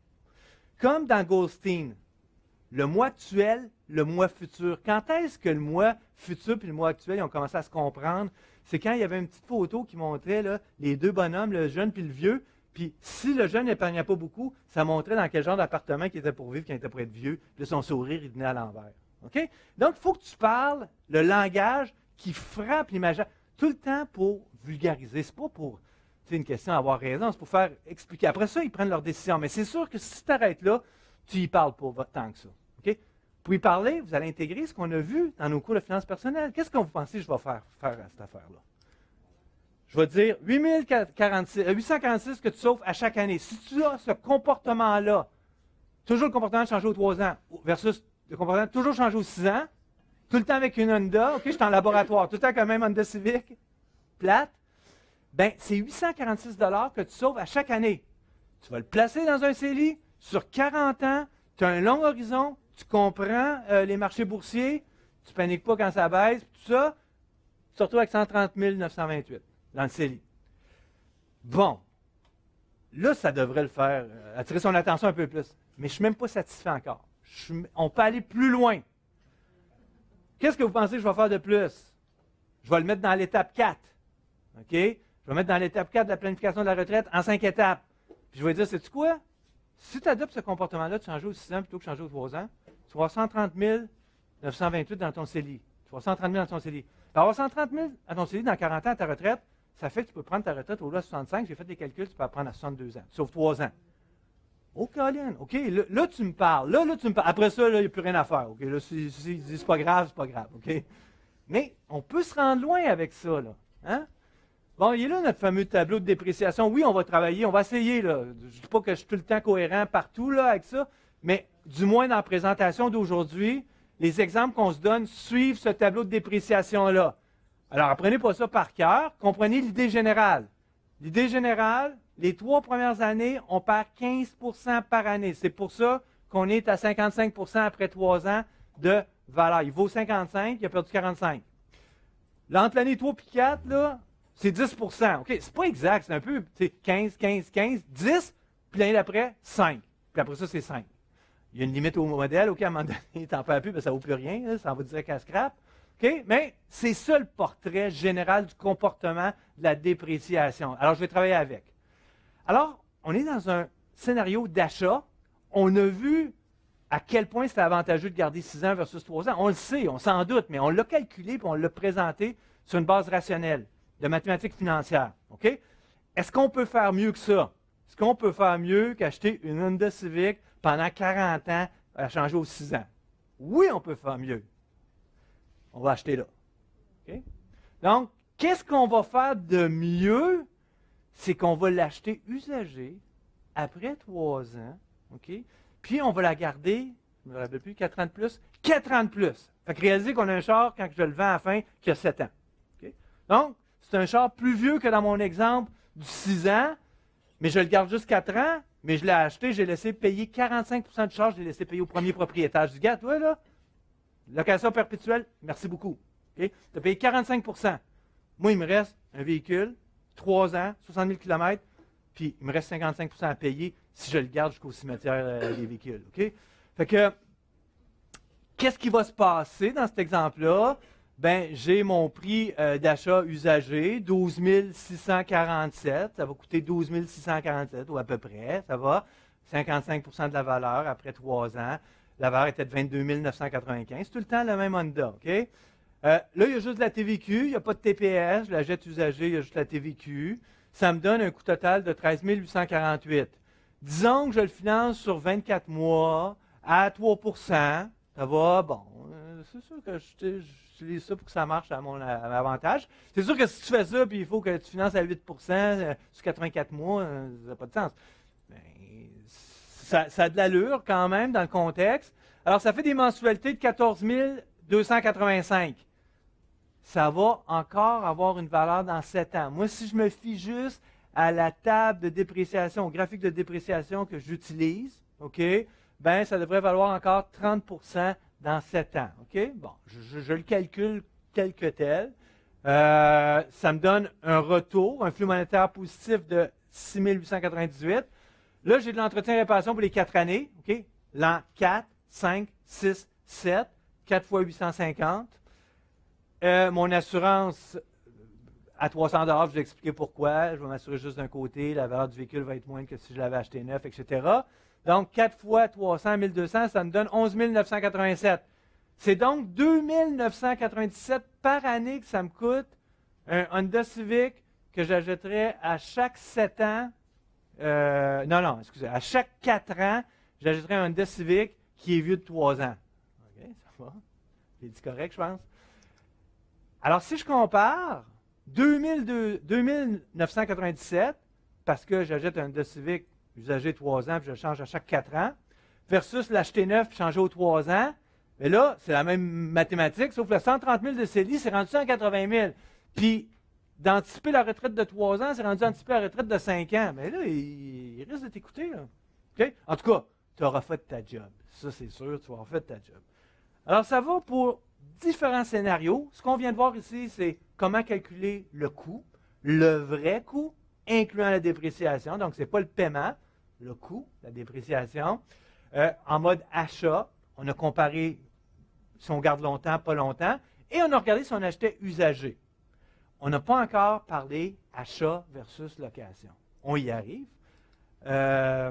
Comme dans Goldstein, le mois actuel, le mois futur. Quand est-ce que le mois futur et le mois actuel ils ont commencé à se comprendre? C'est quand il y avait une petite photo qui montrait là, les deux bonhommes, le jeune puis le vieux. Puis si le jeune n'épargnait pas beaucoup, ça montrait dans quel genre d'appartement il était pour vivre quand il était pour être vieux. Puis son sourire, il venait à l'envers. OK? Donc, il faut que tu parles le langage qui frappe l'imaginaire tout le temps pour vulgariser. Ce n'est pas pour une question d'avoir raison, c'est pour faire expliquer. Après ça, ils prennent leurs décisions. Mais c'est sûr que si tu t'arrêtes là, tu y parles pas tant que ça. OK? Pour y parler, vous allez intégrer ce qu'on a vu dans nos cours de finances personnelles. Qu'est-ce que vous pensez que je vais faire, faire à cette affaire-là? Je vais dire huit mille quarante-six, huit cent quarante-six que tu sauves à chaque année. Si tu as ce comportement-là, toujours le comportement de changer aux trois ans, versus le comportement toujours changer aux six ans, tout le temps avec une Honda, OK, je suis en laboratoire, tout le temps avec un même Honda Civic, plate, bien, c'est huit cent quarante-six dollars que tu sauves à chaque année. Tu vas le placer dans un C E L I, sur quarante ans, tu as un long horizon, tu comprends euh, les marchés boursiers, tu ne paniques pas quand ça baisse, tout ça, tu te retrouves avec cent trente mille neuf cent vingt-huit dans le C E L I. Bon, là, ça devrait le faire, euh, attirer son attention un peu plus. Mais je ne suis même pas satisfait encore. Je suis, on peut aller plus loin. Qu'est-ce que vous pensez que je vais faire de plus? Je vais le mettre dans l'étape quatre. OK? Je vais le mettre dans l'étape quatre de la planification de la retraite en cinq étapes. Puis je vais dire, sais-tu quoi? Si tu adoptes ce comportement-là de changer aux six ans plutôt que changer aux trois ans, tu vas avoir cent trente mille neuf cent vingt-huit dans ton C E L I. Tu vas avoir cent trente mille dans ton C E L I. Tu vas avoir cent trente mille dans ton C E L I dans quarante ans à ta retraite, ça fait que tu peux prendre ta retraite au lieu de soixante-cinq. J'ai fait des calculs, tu peux la prendre à soixante-deux ans, sauf trois ans. Oh, Colin, OK, là, là, tu me parles. Là, là, tu me parles. Après ça, il n'y a plus rien à faire. OK, là, si, si, si c'est pas grave, c'est pas grave. OK? Mais on peut se rendre loin avec ça, là. Hein? Bon, il est là notre fameux tableau de dépréciation. Oui, on va travailler, on va essayer, là. Je ne dis pas que je suis tout le temps cohérent partout, là, avec ça, mais du moins dans la présentation d'aujourd'hui, les exemples qu'on se donne suivent ce tableau de dépréciation-là. Alors, apprenez pas ça par cœur, comprenez l'idée générale. L'idée générale, les trois premières années, on perd quinze pour cent par année. C'est pour ça qu'on est à cinquante-cinq pour cent après trois ans de valeur. Il vaut cinquante-cinq, il a perdu quarante-cinq. Là, entre l'année trois et quatre, là, c'est dix pour cent. OK, c'est pas exact, c'est un peu quinze, quinze, quinze, dix, puis l'année d'après, cinq. Puis après ça, c'est cinq. Il y a une limite au modèle, OK, à un moment donné, t'en perds plus, ben, ça ne vaut plus rien, là, ça en va direct à scrap. OK, mais c'est ça le portrait général du comportement de la dépréciation. Alors, je vais travailler avec. Alors, on est dans un scénario d'achat. On a vu à quel point c'était avantageux de garder six ans versus trois ans. On le sait, on s'en doute, mais on l'a calculé et on l'a présenté sur une base rationnelle de mathématiques financières. OK? Est-ce qu'on peut faire mieux que ça? Est-ce qu'on peut faire mieux qu'acheter une Honda Civic pendant quarante ans à changer aux six ans? Oui, on peut faire mieux. On va acheter là. OK? Donc, qu'est-ce qu'on va faire de mieux? C'est qu'on va l'acheter usagé après trois ans. OK? Puis, on va la garder, je ne me rappelle plus, quatre ans de plus, quatre ans de plus. Fait que réalisez qu'on a un char, quand je le vends à la fin, qui a sept ans. OK? Donc, c'est un char plus vieux que dans mon exemple du six ans, mais je le garde juste quatre ans, mais je l'ai acheté, j'ai laissé payer quarante-cinq pour cent du char, je l'ai laissé payer au premier propriétaire. Je dis, gars, toi, là, location perpétuelle, merci beaucoup. Okay? Tu as payé quarante-cinq pour cent. Moi, il me reste un véhicule, trois ans, soixante mille kilomètres, puis il me reste cinquante-cinq pour cent à payer si je le garde jusqu'au cimetière euh, des véhicules. Okay? Fait que, qu'est-ce qui va se passer dans cet exemple-là? Ben, j'ai mon prix euh, d'achat usagé, douze mille six cent quarante-sept. Ça va coûter douze mille six cent quarante-sept, ou à peu près, ça va. cinquante-cinq pour cent de la valeur après trois ans. La valeur était de vingt-deux mille neuf cent quatre-vingt-quinze. C'est tout le temps le même Honda. OK? Euh, là, il y a juste de la T V Q. Il n'y a pas de T P S. Je la jette usagée. Il y a juste la T V Q. Ça me donne un coût total de treize mille huit cent quarante-huit. Disons que je le finance sur vingt-quatre mois à trois pour cent. Ça va, bon. Euh, c'est sûr que j'utilise ça pour que ça marche à mon, à mon avantage. C'est sûr que si tu fais ça, puis il faut que tu finances à huit pour cent euh, sur quatre-vingt-quatre mois, euh, ça n'a pas de sens. Ben, Ça, ça a de l'allure quand même dans le contexte. Alors, ça fait des mensualités de quatorze mille deux cent quatre-vingt-cinq. Ça va encore avoir une valeur dans sept ans. Moi, si je me fie juste à la table de dépréciation, au graphique de dépréciation que j'utilise, OK, ben, ça devrait valoir encore trente pour cent dans sept ans. OK? Bon, je, je, je le calcule tel que tel. Euh, ça me donne un retour, un flux monétaire positif de six mille huit cent quatre-vingt-dix-huit. Là, j'ai de l'entretien et réparation pour les quatre années. Okay? L'an quatre, cinq, six, sept, quatre fois huit cent cinquante. Euh, mon assurance à trois cents dollars, je vais expliquer pourquoi. Je vais m'assurer juste d'un côté. La valeur du véhicule va être moins que si je l'avais acheté neuf, et cetera. Donc, quatre fois trois cents, mille deux cents, ça me donne onze mille neuf cent quatre-vingt-sept. C'est donc deux mille neuf cent quatre-vingt-dix-sept par année que ça me coûte un Honda Civic que j'achèterais à chaque sept ans. Euh, non, non, excusez. À chaque quatre ans, j'achèterais un Honda Civic qui est vieux de trois ans. OK, ça va. J'ai dit correct, je pense. Alors, si je compare deux mille neuf cent quatre-vingt-dix-sept, parce que j'achète un Honda Civic usagé trois ans, puis je le change à chaque quatre ans, versus l'acheter neuf puis changer aux trois ans, mais là, c'est la même mathématique, sauf que le cent trente mille de C E L I, c'est rendu cent quatre-vingt mille. Puis, d'anticiper la retraite de trois ans, c'est rendu anticiper la retraite de cinq ans. Mais là, il, il risque de t'écouter. Okay? En tout cas, tu auras fait ta job. Ça, c'est sûr, tu auras fait ta job. Alors, ça va pour différents scénarios. Ce qu'on vient de voir ici, c'est comment calculer le coût, le vrai coût, incluant la dépréciation. Donc, ce n'est pas le paiement, le coût, la dépréciation. Euh, en mode achat, on a comparé si on garde longtemps, pas longtemps, et on a regardé si on achetait usagé. On n'a pas encore parlé achat versus location. On y arrive. Euh,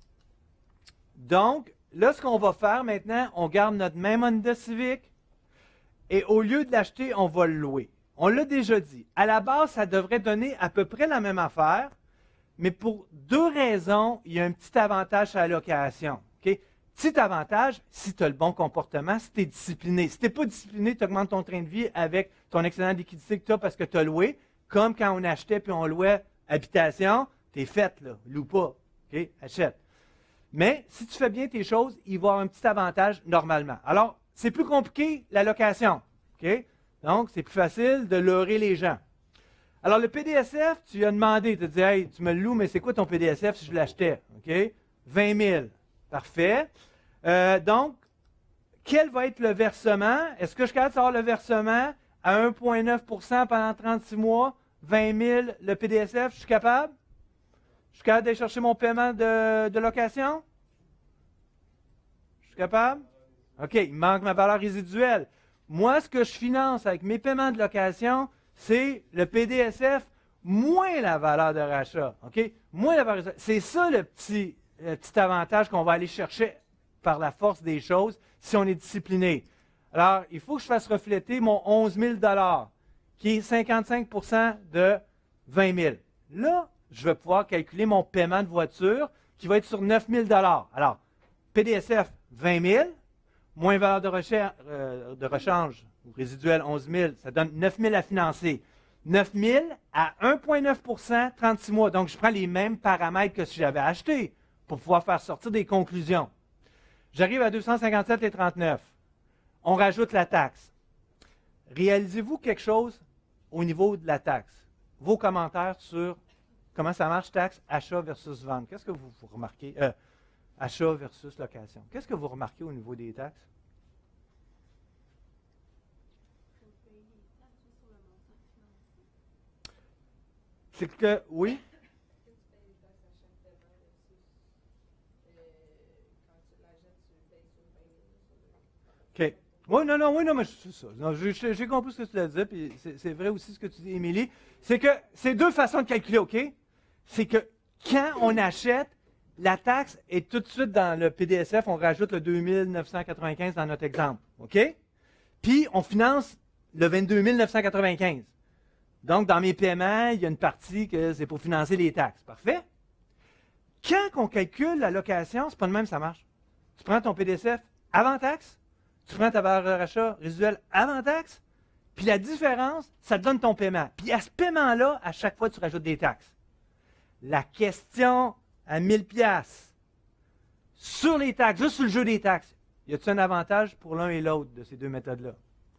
donc, là, ce qu'on va faire maintenant, on garde notre même Honda Civic et au lieu de l'acheter, on va le louer. On l'a déjà dit. À la base, ça devrait donner à peu près la même affaire, mais pour deux raisons, il y a un petit avantage à la location. Okay? Petit avantage, si tu as le bon comportement, si tu es discipliné. Si tu n'es pas discipliné, tu augmentes ton train de vie avec ton excellent liquidité que tu as parce que tu as loué. Comme quand on achetait puis on louait habitation, tu es fait, là. Loue pas. Okay? Achète. Mais si tu fais bien tes choses, il va y avoir un petit avantage normalement. Alors, c'est plus compliqué la location. Okay? Donc, c'est plus facile de leurrer les gens. Alors, le P D S F, tu lui as demandé, tu as dit, hey, tu me le loues, mais c'est quoi ton P D S F si je l'achetais? Okay? vingt mille. Parfait. Euh, donc, quel va être le versement? Est-ce que je suis capable de savoir le versement à un virgule neuf pour cent pendant trente-six mois, vingt mille le P D S F? Je suis capable? Je suis capable d'aller chercher mon paiement de, de location? Je suis capable? OK, il me manque ma valeur résiduelle. Moi, ce que je finance avec mes paiements de location, c'est le P D S F moins la valeur de rachat. OK? Moins la valeur. C'est ça le petit, le petit avantage qu'on va aller chercher par la force des choses si on est discipliné. Alors, il faut que je fasse refléter mon onze mille dollars, qui est cinquante-cinq pour cent de vingt mille. Là, je vais pouvoir calculer mon paiement de voiture qui va être sur neuf mille dollars. Alors, P D S F, vingt mille, moins valeur de, recher, euh, de rechange, ou résiduel onze mille, ça donne neuf mille à financer. neuf mille à un virgule neuf pour cent, trente-six mois. Donc, je prends les mêmes paramètres que si j'avais acheté pour pouvoir faire sortir des conclusions. J'arrive à deux cent cinquante-sept et trente-neuf. On rajoute la taxe. Réalisez-vous quelque chose au niveau de la taxe? Vos commentaires sur comment ça marche, taxe, achat versus vente. Qu'est-ce que vous, vous remarquez? Euh, achat versus location. Qu'est-ce que vous remarquez au niveau des taxes? C'est que, oui? OK. Oui, non, non, oui, non, mais c'est ça. Non, j'ai, j'ai compris ce que tu as dit, puis c'est, c'est vrai aussi ce que tu dis, Émilie. C'est que c'est deux façons de calculer, OK? C'est que quand on achète, la taxe est tout de suite dans le P D S F, on rajoute le deux mille neuf cent quatre-vingt-quinze dans notre exemple, OK? Puis on finance le vingt-deux mille neuf cent quatre-vingt-quinze. Donc, dans mes paiements, il y a une partie que c'est pour financer les taxes. Parfait? Quand on calcule la location, c'est pas de même ça marche. Tu prends ton P D S F avant taxe, tu prends ta valeur de rachat résiduelle avant taxe, puis la différence, ça te donne ton paiement. Puis à ce paiement-là, à chaque fois, tu rajoutes des taxes. La question à mille piastres sur les taxes, juste sur le jeu des taxes, y a-t-il un avantage pour l'un et l'autre de ces deux méthodes-là?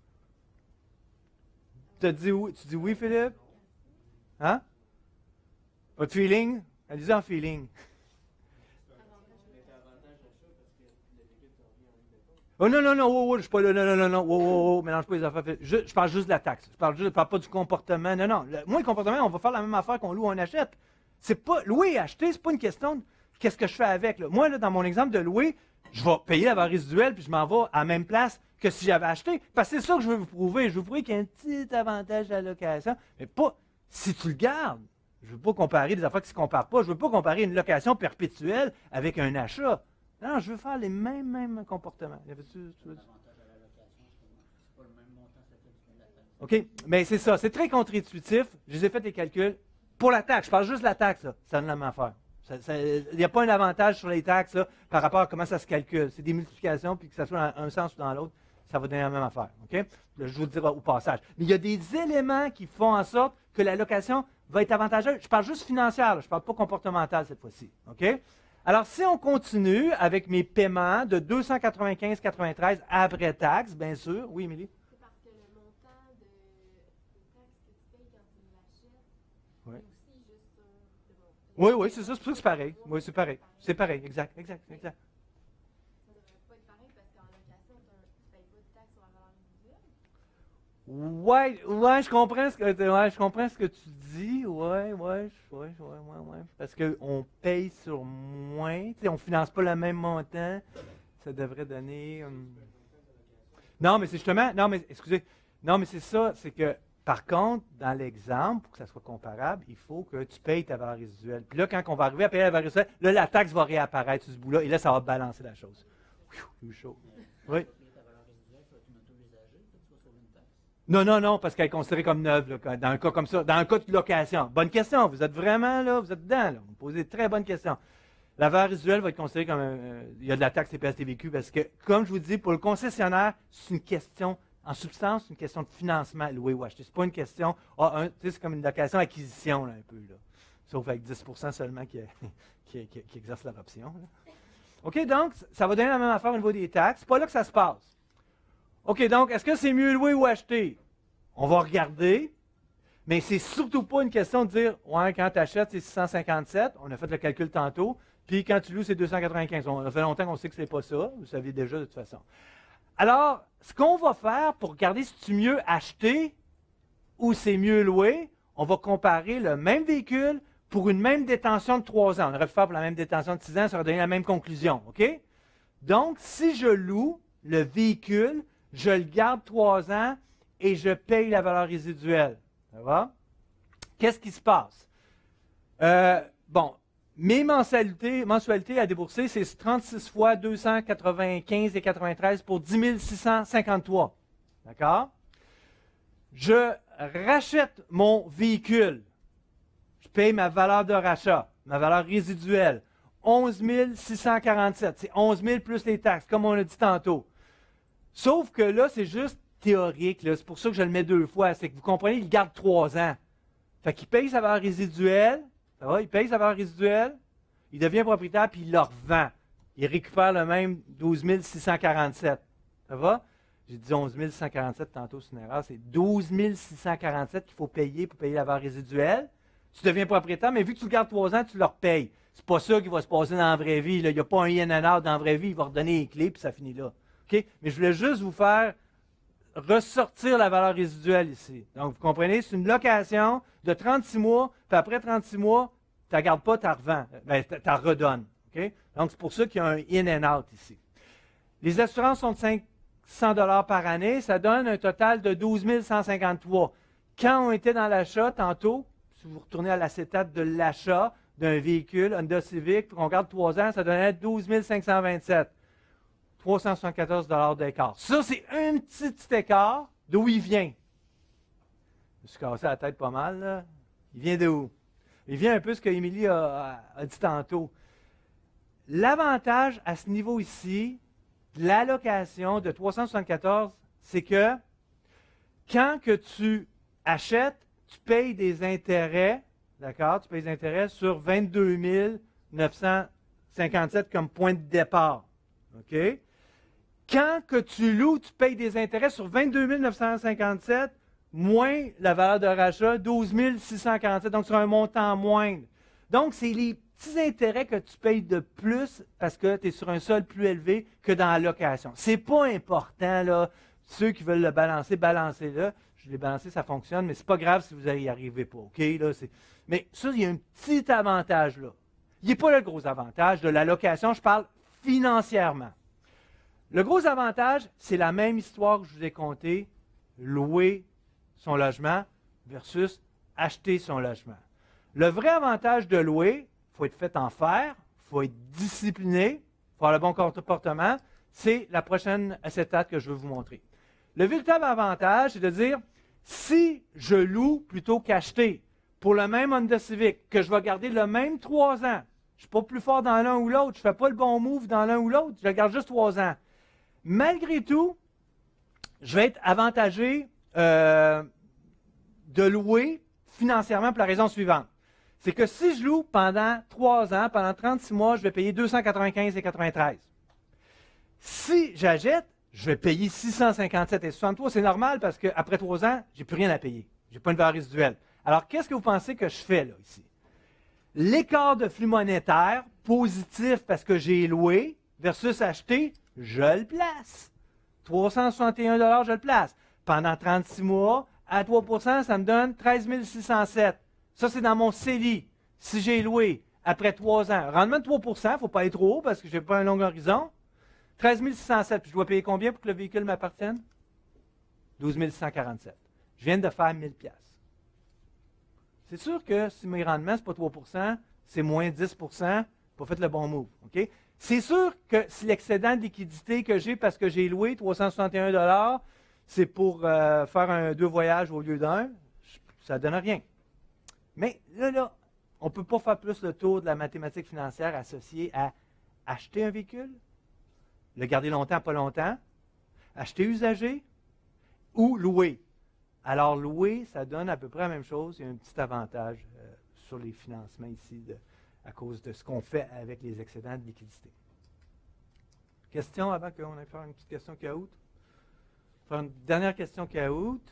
Tu dis oui, tu dis oui, Philippe? Hein? Pas de feeling? Allez-y en feeling. Oh non, non, non, oh, oh, je suis pas là, non, non, non, non, oh, oh, oh, mélange pas les affaires. Je, je parle juste de la taxe. Je parle juste, je parle pas du comportement. Non, non. Le, moi, le comportement, on va faire la même affaire qu'on loue ou on achète. C'est pas, louer et acheter, c'est pas une question de qu'est-ce que je fais avec. Là. Moi, là, dans mon exemple de louer, je vais payer la valeur résiduelle puis je m'en vais à la même place que si j'avais acheté. Parce que c'est ça que je veux vous prouver. Je veux vous prouver qu'il y a un petit avantage à la location, mais pas si tu le gardes. Je ne veux pas comparer des affaires qui ne se comparent pas. Je ne veux pas comparer une location perpétuelle avec un achat. Non, je veux faire les mêmes, mêmes comportements. Y avait-tu, tu veux dire? OK, mais c'est ça. C'est très contre-intuitif. Je les ai fait les calculs. Pour la taxe, je parle juste de la taxe, là. Ça donne la même affaire. Il n'y a pas un avantage sur les taxes là, par rapport à comment ça se calcule. C'est des multiplications, puis que ça soit dans un sens ou dans l'autre, ça va donner la même affaire. OK? Là, je vous le dirai au passage. Mais il y a des éléments qui font en sorte que la location va être avantageuse. Je parle juste financière, là. Je ne parle pas comportemental cette fois-ci. OK? Alors, si on continue avec mes paiements de deux cent quatre-vingt-quinze virgule quatre-vingt-treize après taxe, bien sûr. Oui, Émilie? C'est parce que le montant de, de taxes que tu payes quand tu l'achètes, Oui. c'est aussi juste sur le montant. Oui, oui, c'est ça. C'est pour ça que c'est pareil. Oui, c'est pareil. C'est pareil. Exact, exact, exact. Ça ne devrait pas être pareil parce qu'en location, tu ne payes pas de taxes sur la valeur résiduelle. Ouais, ouais, je comprends ce que, ouais, je comprends ce que tu dis. Ouais, ouais, ouais, ouais, ouais, ouais. Parce qu'on paye sur moins. Tu sais, on ne finance pas le même montant. Ça devrait donner. Hum... Non, mais c'est justement. Non, mais excusez. Non, mais c'est ça. C'est que, par contre, dans l'exemple, pour que ça soit comparable, il faut que tu payes ta valeur résiduelle. Puis là, quand on va arriver à payer la valeur résiduelle, là, la taxe va réapparaître sur ce bout-là. Et là, ça va balancer la chose. C'est chaud. Oui. Non, non, non, parce qu'elle est considérée comme neuve, là, dans un cas comme ça, dans un cas de location. Bonne question, vous êtes vraiment là, vous êtes dedans, là. Vous me posez de très bonnes questions. La valeur résiduelle va être considérée comme, euh, il y a de la taxe T P S T V Q, parce que, comme je vous dis, pour le concessionnaire, c'est une question, en substance, c'est une question de financement, louer ou acheter. Ce n'est pas une question, ah, un, tu sais, c'est comme une location-acquisition, là, un peu, là. Sauf avec dix pour cent seulement qui, qui, qui, qui exerce leur option, là. OK, donc, ça va donner la même affaire au niveau des taxes. C'est pas là que ça se passe. OK, donc, est-ce que c'est mieux louer ou acheter? On va regarder, mais c'est surtout pas une question de dire, ouais, quand tu achètes, c'est six cent cinquante-sept, on a fait le calcul tantôt, puis quand tu loues, c'est deux cent quatre-vingt-quinze. On a fait longtemps qu'on sait que c'est pas ça, vous savez déjà de toute façon. Alors, ce qu'on va faire pour regarder si c'est mieux acheter ou c'est mieux louer, on va comparer le même véhicule pour une même détention de trois ans. On aurait pu faire pour la même détention de six ans, ça aurait donné la même conclusion, OK? Donc, si je loue le véhicule, je le garde trois ans et je paye la valeur résiduelle. Ça va? Qu'est-ce qui se passe? Euh, bon, mes mensualités, mensualités à débourser, c'est trente-six fois deux cent quatre-vingt-quinze et quatre-vingt-treize pour dix mille six cent cinquante-trois. D'accord? Je rachète mon véhicule. Je paye ma valeur de rachat, ma valeur résiduelle, onze mille six cent quarante-sept. C'est onze mille plus les taxes, comme on a dit tantôt. Sauf que là, c'est juste théorique. C'est pour ça que je le mets deux fois. C'est que vous comprenez, il garde trois ans. Fait qu'il paye sa valeur résiduelle. Ça va? Il paye sa valeur résiduelle. Il devient propriétaire, puis il le revend. Il récupère le même douze mille six cent quarante-sept. Ça va? J'ai dit onze mille six cent quarante-sept tantôt, c'est une erreur. C'est douze mille six cent quarante-sept qu'il faut payer pour payer la valeur résiduelle. Tu deviens propriétaire, mais vu que tu le gardes trois ans, tu le repayes. C'est pas ça qui va se passer dans la vraie vie. Là. Il n'y a pas un in and out dans la vraie vie. Il va redonner les clés, puis ça finit là. Okay? Mais je voulais juste vous faire ressortir la valeur résiduelle ici. Donc, vous comprenez, c'est une location de trente-six mois, puis après trente-six mois, tu ne la gardes pas, tu la revends. Ben, tu la redonnes. Okay? Donc, c'est pour ça qu'il y a un in and out ici. Les assurances sont de cinq cents dollars par année. Ça donne un total de douze mille cent cinquante-trois. Quand on était dans l'achat, tantôt, si vous retournez à l'acétate de l'achat d'un véhicule, Honda Civic, puis qu'on garde trois ans, ça donnait douze mille cinq cent vingt-sept. trois cent soixante-quatorze dollars d'écart. Ça, c'est un petit, petit écart d'où il vient. Je me suis cassé la tête pas mal, là. Il vient de où? Il vient un peu ce que Émilie a, a, a dit tantôt. L'avantage à ce niveau ici, de l'allocation de trois cent soixante-quatorze, c'est que quand que tu achètes, tu payes des intérêts, d'accord? Tu payes des intérêts sur vingt-deux mille neuf cent cinquante-sept comme point de départ. OK? Quand que tu loues, tu payes des intérêts sur vingt-deux mille neuf cent cinquante-sept moins la valeur de rachat, douze mille six cent quarante-sept, donc sur un montant moindre. Donc, c'est les petits intérêts que tu payes de plus parce que tu es sur un sol plus élevé que dans la location. Ce n'est pas important, là. Ceux qui veulent le balancer, balancez-le. Je l'ai balancé, ça fonctionne, mais ce n'est pas grave si vous n'y arrivez pas. OK? Là, mais ça, il y a un petit avantage là. Il n'est pas le gros avantage de la location, je parle financièrement. Le gros avantage, c'est la même histoire que je vous ai contée, louer son logement versus acheter son logement. Le vrai avantage de louer, il faut être fait en fer, il faut être discipliné, il faut avoir le bon comportement, c'est la prochaine acétate que je veux vous montrer. Le véritable avantage, c'est de dire, si je loue plutôt qu'acheter pour le même Honda Civic, que je vais garder le même trois ans, je ne suis pas plus fort dans l'un ou l'autre, je ne fais pas le bon move dans l'un ou l'autre, je le garde juste trois ans. Malgré tout, je vais être avantagé euh, de louer financièrement pour la raison suivante. C'est que si je loue pendant trois ans, pendant trente-six mois, je vais payer deux cent quatre-vingt-quinze et quatre-vingt-treize. Si j'achète, je vais payer six cent cinquante-sept et soixante-trois. C'est normal parce qu'après trois ans, je n'ai plus rien à payer. Je n'ai pas une valeur résiduelle. Alors, qu'est-ce que vous pensez que je fais là, ici? L'écart de flux monétaire positif parce que j'ai loué versus acheté, je le place. trois cent soixante et un dollars, je le place. Pendant trente-six mois, à trois pour cent, ça me donne treize mille six cent sept. Ça, c'est dans mon C E L I. Si j'ai loué après trois ans, rendement de trois pour cent, il ne faut pas aller trop haut parce que je n'ai pas un long horizon. treize mille six cent sept, puis je dois payer combien pour que le véhicule m'appartienne? douze mille six cent quarante-sept. Je viens de faire mille dollars. C'est sûr que si mes rendements, ce n'est pas trois pour cent, c'est moins dix pour cent, pas fait le bon move. Okay? C'est sûr que si l'excédent de liquidité que j'ai parce que j'ai loué trois cent soixante et un dollars, c'est pour euh, faire un, deux voyages au lieu d'un, ça ne donne rien. Mais là, là, on ne peut pas faire plus le tour de la mathématique financière associée à acheter un véhicule, le garder longtemps, pas longtemps, acheter usagé ou louer. Alors, louer, ça donne à peu près la même chose. Il y a un petit avantage euh, sur les financements ici de, à cause de ce qu'on fait avec les excédents de liquidité. Question avant qu'on aille faire une petite question caout? Faire une dernière question caout.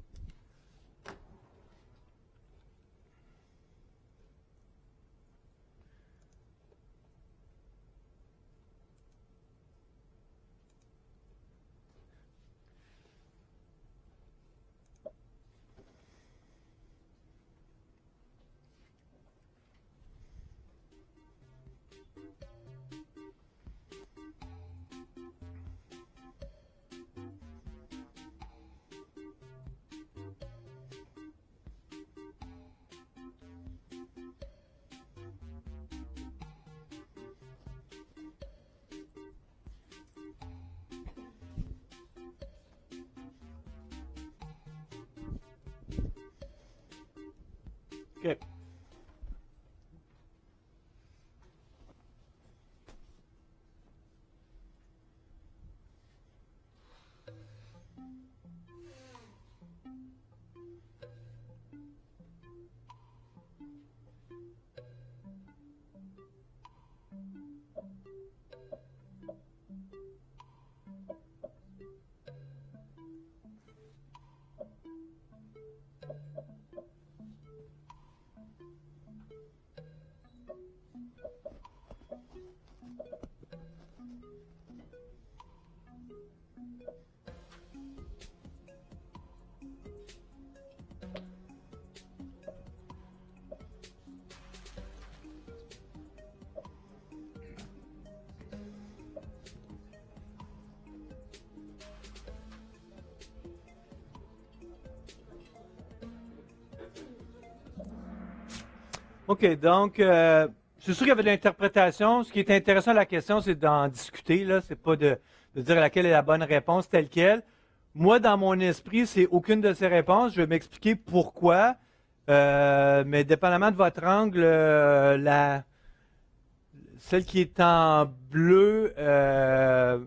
OK. OK, donc, euh, c'est sûr qu'il y avait de l'interprétation. Ce qui est intéressant à la question, c'est d'en discuter. Ce n'est pas de, de dire laquelle est la bonne réponse telle quelle. Moi, dans mon esprit, c'est aucune de ces réponses. Je vais m'expliquer pourquoi. Euh, mais dépendamment de votre angle, euh, la, celle qui est en bleu, euh,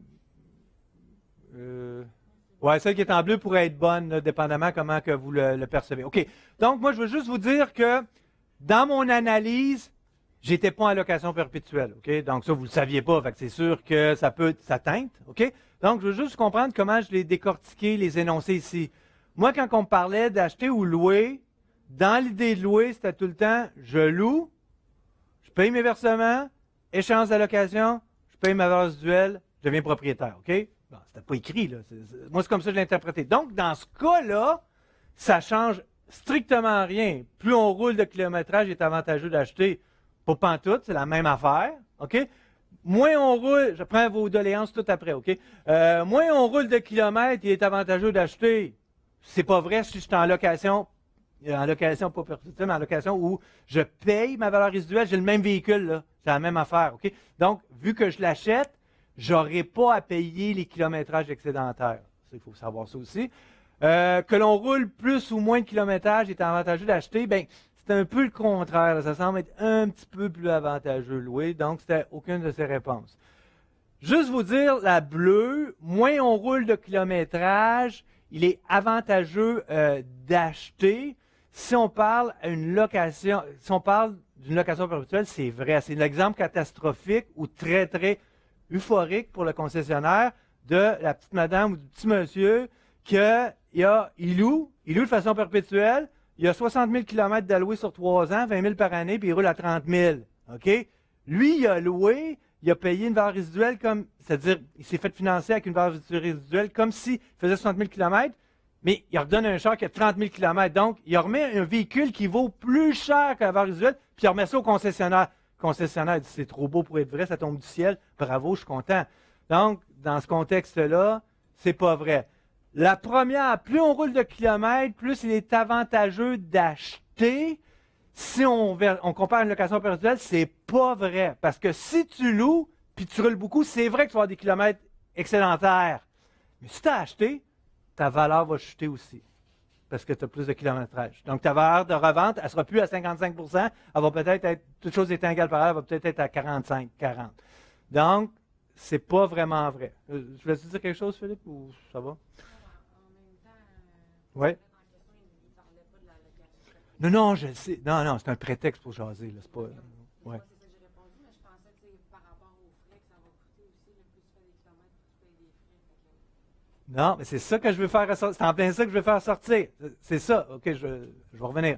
euh, ouais, celle qui est en bleu pourrait être bonne, là, dépendamment comment que vous le, le percevez. OK. Donc, moi, je veux juste vous dire que dans mon analyse, j'étais pas en location perpétuelle. OK? Donc, ça, vous ne le saviez pas. Fait que c'est sûr que ça peut, ça teinte. OK? Donc, je veux juste comprendre comment je l'ai décortiqué, les énoncés ici. Moi, quand on me parlait d'acheter ou louer, dans l'idée de louer, c'était tout le temps, je loue paye mes versements, échange d'allocation, je paye ma valeur résiduelle, je deviens propriétaire, OK? Bon, c'était pas écrit, là. C'est, c'est, moi, c'est comme ça que je l'ai interprété. Donc, dans ce cas-là, ça change strictement rien. Plus on roule de kilométrage, il est avantageux d'acheter. Pas pantoute, c'est la même affaire, OK? Moins on roule, je prends vos doléances tout après, OK? Euh, moins on roule de kilomètres, il est avantageux d'acheter. C'est pas vrai si je suis en location, en location pas perpétuelle, mais en location où je paye ma valeur résiduelle, j'ai le même véhicule, là. C'est la même affaire, OK? Donc, vu que je l'achète, je n'aurai pas à payer les kilométrages excédentaires. Il faut savoir ça aussi. Euh, que l'on roule plus ou moins de kilométrage est avantageux d'acheter, bien, c'est un peu le contraire. Là. Ça semble être un petit peu plus avantageux louer, donc c'était aucune de ces réponses. Juste vous dire, la bleue, moins on roule de kilométrage, il est avantageux euh, d'acheter. Si on parle à une location, si on parle d'une location perpétuelle, c'est vrai. C'est l'exemple catastrophique ou très, très euphorique pour le concessionnaire de la petite madame ou du petit monsieur que il, a, il loue, il loue de façon perpétuelle, il a soixante mille kilomètres d'alloués sur trois ans, vingt mille par année, puis il roule à trente mille. OK? Lui, il a loué, il a payé une valeur résiduelle comme, c'est-à-dire, il s'est fait financer avec une valeur résiduelle comme s'il faisait soixante mille kilomètres, mais il redonne un char qui a trente mille kilomètres. Donc, il remet un véhicule qui vaut plus cher que la valeur résiduelle, puis il remet ça au concessionnaire. Le concessionnaire dit, c'est trop beau pour être vrai, ça tombe du ciel. Bravo, je suis content. Donc, dans ce contexte-là, c'est pas vrai. La première, plus on roule de kilomètres, plus il est avantageux d'acheter. Si on, on compare une location perpétuelle, c'est pas vrai. Parce que si tu loues, puis tu roules beaucoup, c'est vrai que tu vas avoir des kilomètres excédentaires. Mais si tu as acheté, ta valeur va chuter aussi. Parce que tu as plus de kilométrage. Donc, ta valeur de revente, elle ne sera plus à cinquante-cinq pour cent. Elle va peut-être être, toutes choses étant égales par ailleurs, elle va peut-être être à quarante-cinq, quarante. Donc, c'est pas vraiment vrai. Euh, je voulais te dire quelque chose, Philippe, ou ça va? Oui. Non, non, je le sais. Non, non, c'est un prétexte pour jaser. Là. C'est pas. Ouais. C'est ça que j'ai répondu, mais je pensais que par rapport aux frais que ça va coûter aussi, le plus tu fais des kilomètres, plus tu payes des frais. Non, mais c'est ça que je veux faire ressortir. C'est en plein ça que je veux faire sortir. C'est ça. OK, je, je vais revenir.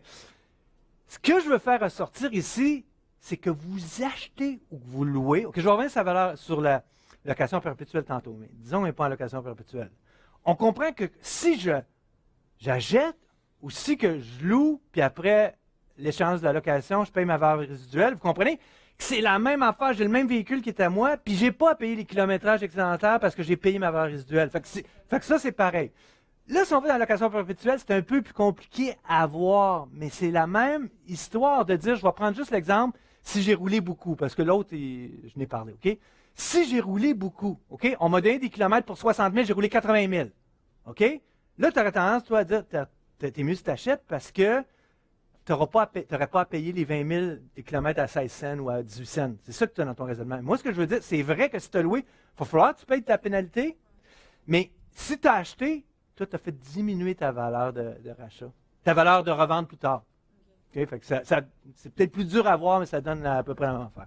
Ce que je veux faire ressortir ici, c'est que vous achetez ou que vous louez. OK, je vais revenir sur la valeur sur la location perpétuelle tantôt, mais disons, mais pas en location perpétuelle. On comprend que si je j'achète ou si que je loue, puis après l'échange de la location, je paye ma valeur résiduelle, vous comprenez que c'est la même affaire, j'ai le même véhicule qui est à moi, puis je n'ai pas à payer les kilométrages excédentaires parce que j'ai payé ma valeur résiduelle. Fait que, fait que ça, c'est pareil. Là, si on fait dans la location perpétuelle, c'est un peu plus compliqué à voir, mais c'est la même histoire de dire, je vais prendre juste l'exemple, si j'ai roulé beaucoup, parce que l'autre, je n'ai parlé, OK? Si j'ai roulé beaucoup, OK? On m'a donné des kilomètres pour soixante mille, j'ai roulé quatre-vingt mille, OK? Là, tu aurais tendance, toi, à dire, t'es mieux si tu achètes parce que tu n'aurais pas, pas à payer les vingt mille des kilomètres à seize cents ou à dix-huit cents. C'est ça que tu as dans ton raisonnement. Moi, ce que je veux dire, c'est vrai que si tu as loué, il va falloir que tu payes ta pénalité, mais si tu as acheté, toi, tu as fait diminuer ta valeur de, de rachat, ta valeur de revente plus tard. Okay? Fait que ça, ça, c'est peut-être plus dur à voir, mais ça donne à peu près la même affaire.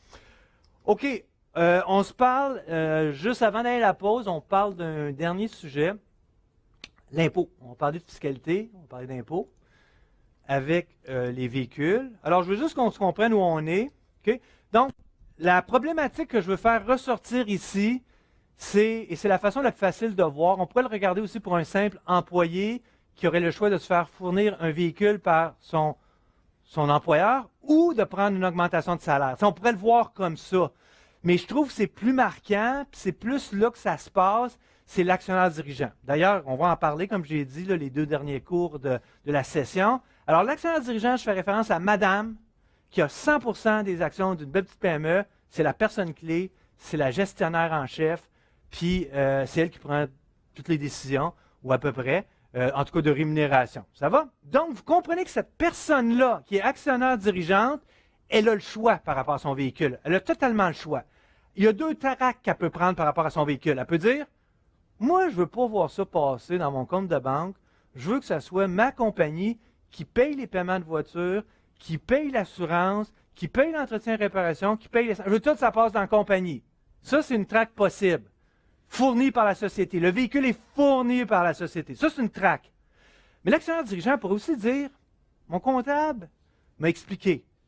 OK. Euh, on se parle, euh, juste avant d'aller à la pause, on parle d'un dernier sujet. L'impôt. On parlait de fiscalité, on parlait d'impôt avec euh, les véhicules. Alors, je veux juste qu'on se comprenne où on est. Okay? Donc, la problématique que je veux faire ressortir ici, c'est, et c'est la façon la plus facile de voir, on pourrait le regarder aussi pour un simple employé qui aurait le choix de se faire fournir un véhicule par son, son employeur ou de prendre une augmentation de salaire. Ça, on pourrait le voir comme ça. Mais je trouve que c'est plus marquant, puis c'est plus là que ça se passe, c'est l'actionnaire dirigeant. D'ailleurs, on va en parler, comme j'ai dit, là, les deux derniers cours de, de la session. Alors, l'actionnaire dirigeant, je fais référence à madame qui a cent pour cent des actions d'une belle petite P M E. C'est la personne clé, c'est la gestionnaire en chef, puis euh, c'est elle qui prend toutes les décisions, ou à peu près, euh, en tout cas de rémunération. Ça va? Donc, vous comprenez que cette personne-là, qui est actionnaire dirigeante, elle a le choix par rapport à son véhicule. Elle a totalement le choix. Il y a deux tracts qu'elle peut prendre par rapport à son véhicule. Elle peut dire, moi, je ne veux pas voir ça passer dans mon compte de banque. Je veux que ce soit ma compagnie qui paye les paiements de voiture, qui paye l'assurance, qui paye l'entretien et réparation, qui paye les... Je veux tout ça passe dans la compagnie. Ça, c'est une traque possible, fournie par la société. Le véhicule est fourni par la société. Ça, c'est une traque. Mais l'actionnaire dirigeant pourrait aussi dire, mon comptable m'a expliqué.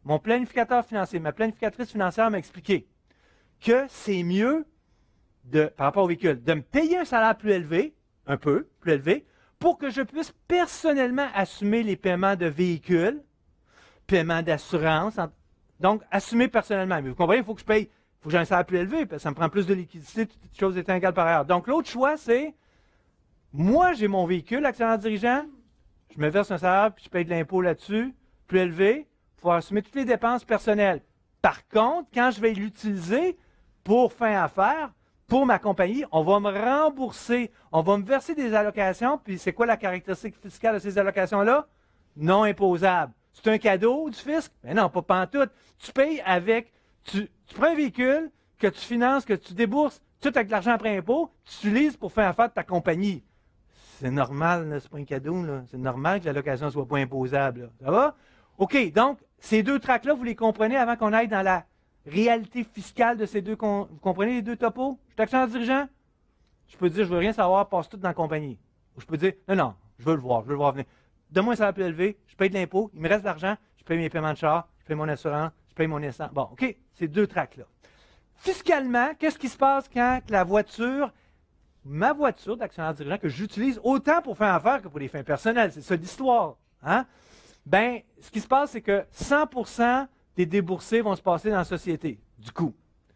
mon planificateur financier, ma planificatrice financière m'a expliqué que c'est mieux, de, par rapport au véhicule, de me payer un salaire plus élevé, un peu plus élevé, pour que je puisse personnellement assumer les paiements de véhicules, paiements d'assurance, donc assumer personnellement. Mais vous comprenez, il faut que je paye, il faut que j'ai un salaire plus élevé, parce que ça me prend plus de liquidité, toutes choses étant égales par ailleurs. Donc l'autre choix, c'est, moi j'ai mon véhicule, actionnaire dirigeant, je me verse un salaire, puis je paye de l'impôt là-dessus, plus élevé, pour pouvoir assumer toutes les dépenses personnelles. Par contre, quand je vais l'utiliser pour fin à faire, pour ma compagnie, on va me rembourser, on va me verser des allocations, puis c'est quoi la caractéristique fiscale de ces allocations-là? Non imposables. C'est un cadeau du fisc? Mais non, pas pantoute. Tu payes avec, tu, tu prends un véhicule que tu finances, que tu débourses, tout avec de l'argent après impôt, tu utilises pour faire affaire de ta compagnie. C'est normal, c'est pas un cadeau, là. C'est normal que l'allocation ne soit pas imposable. Là. Ça va? OK, donc, ces deux tracts-là, vous les comprenez avant qu'on aille dans la réalité fiscale de ces deux. Vous comprenez les deux topos? Je suis actionnaire dirigeant? Je peux dire, je ne veux rien savoir, passe tout dans la compagnie. Ou je peux dire, non, non, je veux le voir, je veux le voir venir. Donne-moi un salaire plus élevé, je paye de l'impôt, il me reste de l'argent, je paye mes paiements de char, je paye mon assurance, je paye mon essence. Bon, OK, ces deux tracts-là. Fiscalement, qu'est-ce qui se passe quand la voiture, ma voiture d'actionnaire dirigeant que j'utilise autant pour faire affaire que pour les fins personnelles, c'est ça l'histoire. Hein? Ben, ce qui se passe, c'est que cent pour cent des déboursés vont se passer dans la société, du coup.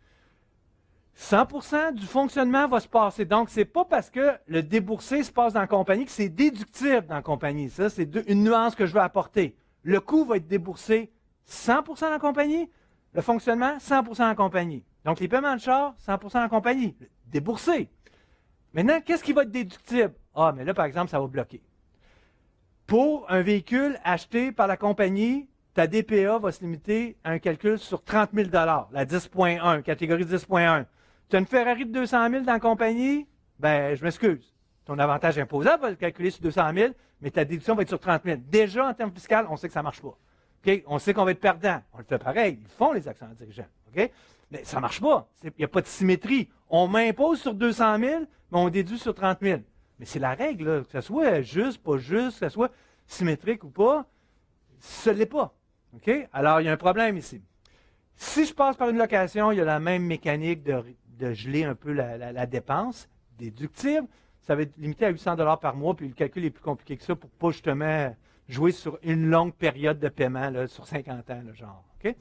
cent pour cent du fonctionnement va se passer. Donc, ce n'est pas parce que le déboursé se passe dans la compagnie que c'est déductible dans la compagnie. Ça, c'est une nuance que je veux apporter. Le coût va être déboursé cent pour cent dans la compagnie, le fonctionnement, cent pour cent dans la compagnie. Donc, les paiements de char, cent pour cent dans la compagnie, déboursé. Maintenant, qu'est-ce qui va être déductible? Ah, mais là, par exemple, ça va bloquer. Pour un véhicule acheté par la compagnie, ta D P A va se limiter à un calcul sur trente mille dollars, la dix point un, catégorie dix point un. Tu as une Ferrari de deux cent mille dans la compagnie, ben, je m'excuse. Ton avantage imposable va le calculer sur deux cent mille, mais ta déduction va être sur trente mille. Déjà, en termes fiscaux, on sait que ça ne marche pas. Okay? On sait qu'on va être perdant. On le fait pareil. Ils font les actionnaires dirigeants. Okay? Mais ça ne marche pas. Il n'y a pas de symétrie. On m'impose sur deux cent mille, mais on déduit sur trente mille. Mais c'est la règle, là, que ce soit juste, pas juste, que ce soit symétrique ou pas, ce ne l'est pas. Okay? Alors, il y a un problème ici. Si je passe par une location, il y a la même mécanique de, de geler un peu la, la, la dépense déductible. Ça va être limité à huit cents dollars par mois, puis le calcul est plus compliqué que ça pour ne pas justement jouer sur une longue période de paiement, là, sur cinquante ans, là, genre. Okay?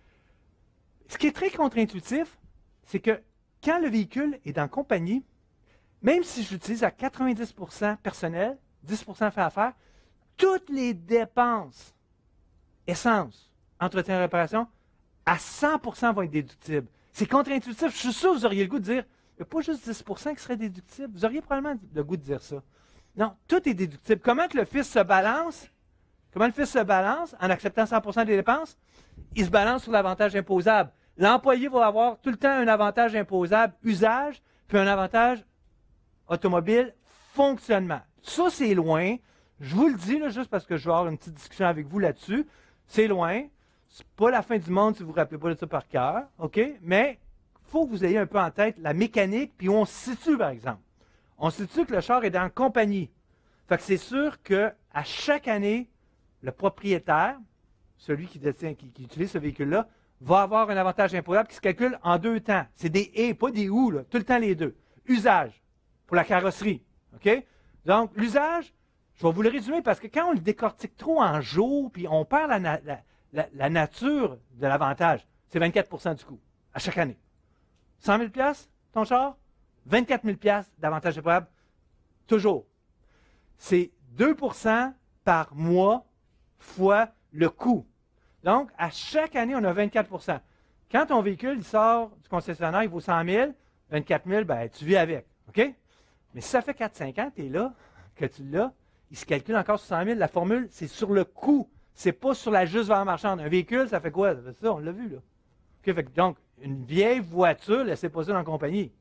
Ce qui est très contre-intuitif, c'est que quand le véhicule est en compagnie, même si je l'utilise à quatre-vingt-dix pour cent personnel, dix pour cent fait affaire, toutes les dépenses, essence, entretien et réparation, à cent pour cent vont être déductibles. C'est contre-intuitif. Je suis sûr que vous auriez le goût de dire, il n'y a pas juste dix pour cent qui serait déductible. Vous auriez probablement le goût de dire ça. Non, tout est déductible. Comment que le fils se balance? Comment le fils se balance en acceptant cent pour cent des dépenses? Il se balance sur l'avantage imposable. L'employé va avoir tout le temps un avantage imposable usage, puis un avantage automobile fonctionnement. Ça, c'est loin. Je vous le dis, là, juste parce que je vais avoir une petite discussion avec vous là-dessus. C'est loin. C'est pas la fin du monde si vous ne vous rappelez pas de ça par cœur. OK? Mais il faut que vous ayez un peu en tête la mécanique, puis où on se situe, par exemple. On se situe que le char est dans la compagnie. Fait que c'est sûr qu'à chaque année, le propriétaire, celui qui détient, qui, qui utilise ce véhicule-là, va avoir un avantage imposable qui se calcule en deux temps. C'est des et, pas des ou, là. Tout le temps les deux. Usage, pour la carrosserie. OK? Donc, l'usage, je vais vous le résumer parce que quand on le décortique trop en jours, puis on perd la, la, la, la nature de l'avantage, c'est vingt-quatre pour cent du coût, à chaque année. cent mille dollars, ton char, vingt-quatre mille dollars d'avantage imposable, toujours. C'est deux pour cent par mois fois le coût. Donc, à chaque année, on a vingt-quatre pour cent. Quand ton véhicule il sort du concessionnaire, il vaut cent mille, vingt-quatre mille, ben, tu vis avec. OK? Mais si ça fait quatre cinq ans que tu es là, que tu l'as, il se calcule encore sur cent mille. La formule, c'est sur le coût. C'est pas sur la juste valeur marchande. Un véhicule, ça fait quoi? Ça fait ça, on l'a vu, là. Okay, fait que, donc, une vieille voiture, laissez pas ça dans la compagnie.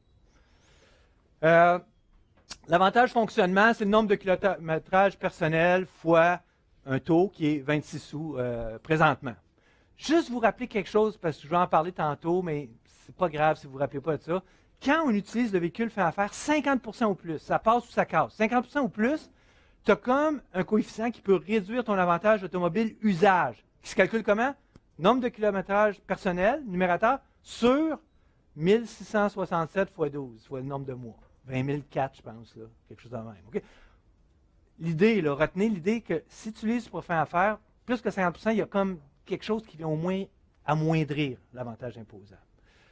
Euh, L'avantage fonctionnement, c'est le nombre de kilométrage personnel fois un taux qui est vingt-six sous euh, présentement. Juste vous rappeler quelque chose, parce que je vais en parler tantôt, mais c'est pas grave si vous ne vous rappelez pas de ça. Quand on utilise le véhicule fait affaire cinquante pour cent ou plus, ça passe ou ça casse. cinquante pour cent ou plus, tu as comme un coefficient qui peut réduire ton avantage automobile usage. Qui se calcule comment? nombre de kilométrage personnel, numérateur, sur mille six cent soixante-sept fois douze, soit le nombre de mois. vingt mille quatre, je pense, là, quelque chose de même. Okay? L'idée, là, retenez l'idée que si tu utilises pour faire affaire, plus que cinquante pour cent, il y a comme quelque chose qui vient au moins amoindrir l'avantage imposable.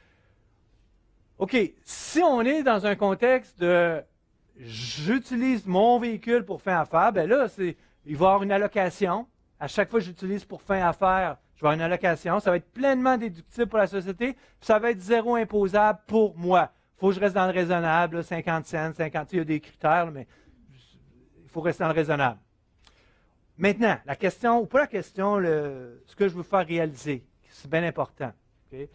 OK, si on est dans un contexte de j'utilise mon véhicule pour faire affaire, bien là, c'est, il va y avoir une allocation. À chaque fois que j'utilise pour faire affaire, je vais avoir une allocation. Ça va être pleinement déductible pour la société, puis ça va être zéro imposable pour moi. Il faut que je reste dans le raisonnable, là, cinquante cents, cinquante, il y a des critères, là, mais il faut rester dans le raisonnable. Maintenant, la question, ou pas la question, le, ce que je veux faire réaliser, c'est bien important. Okay?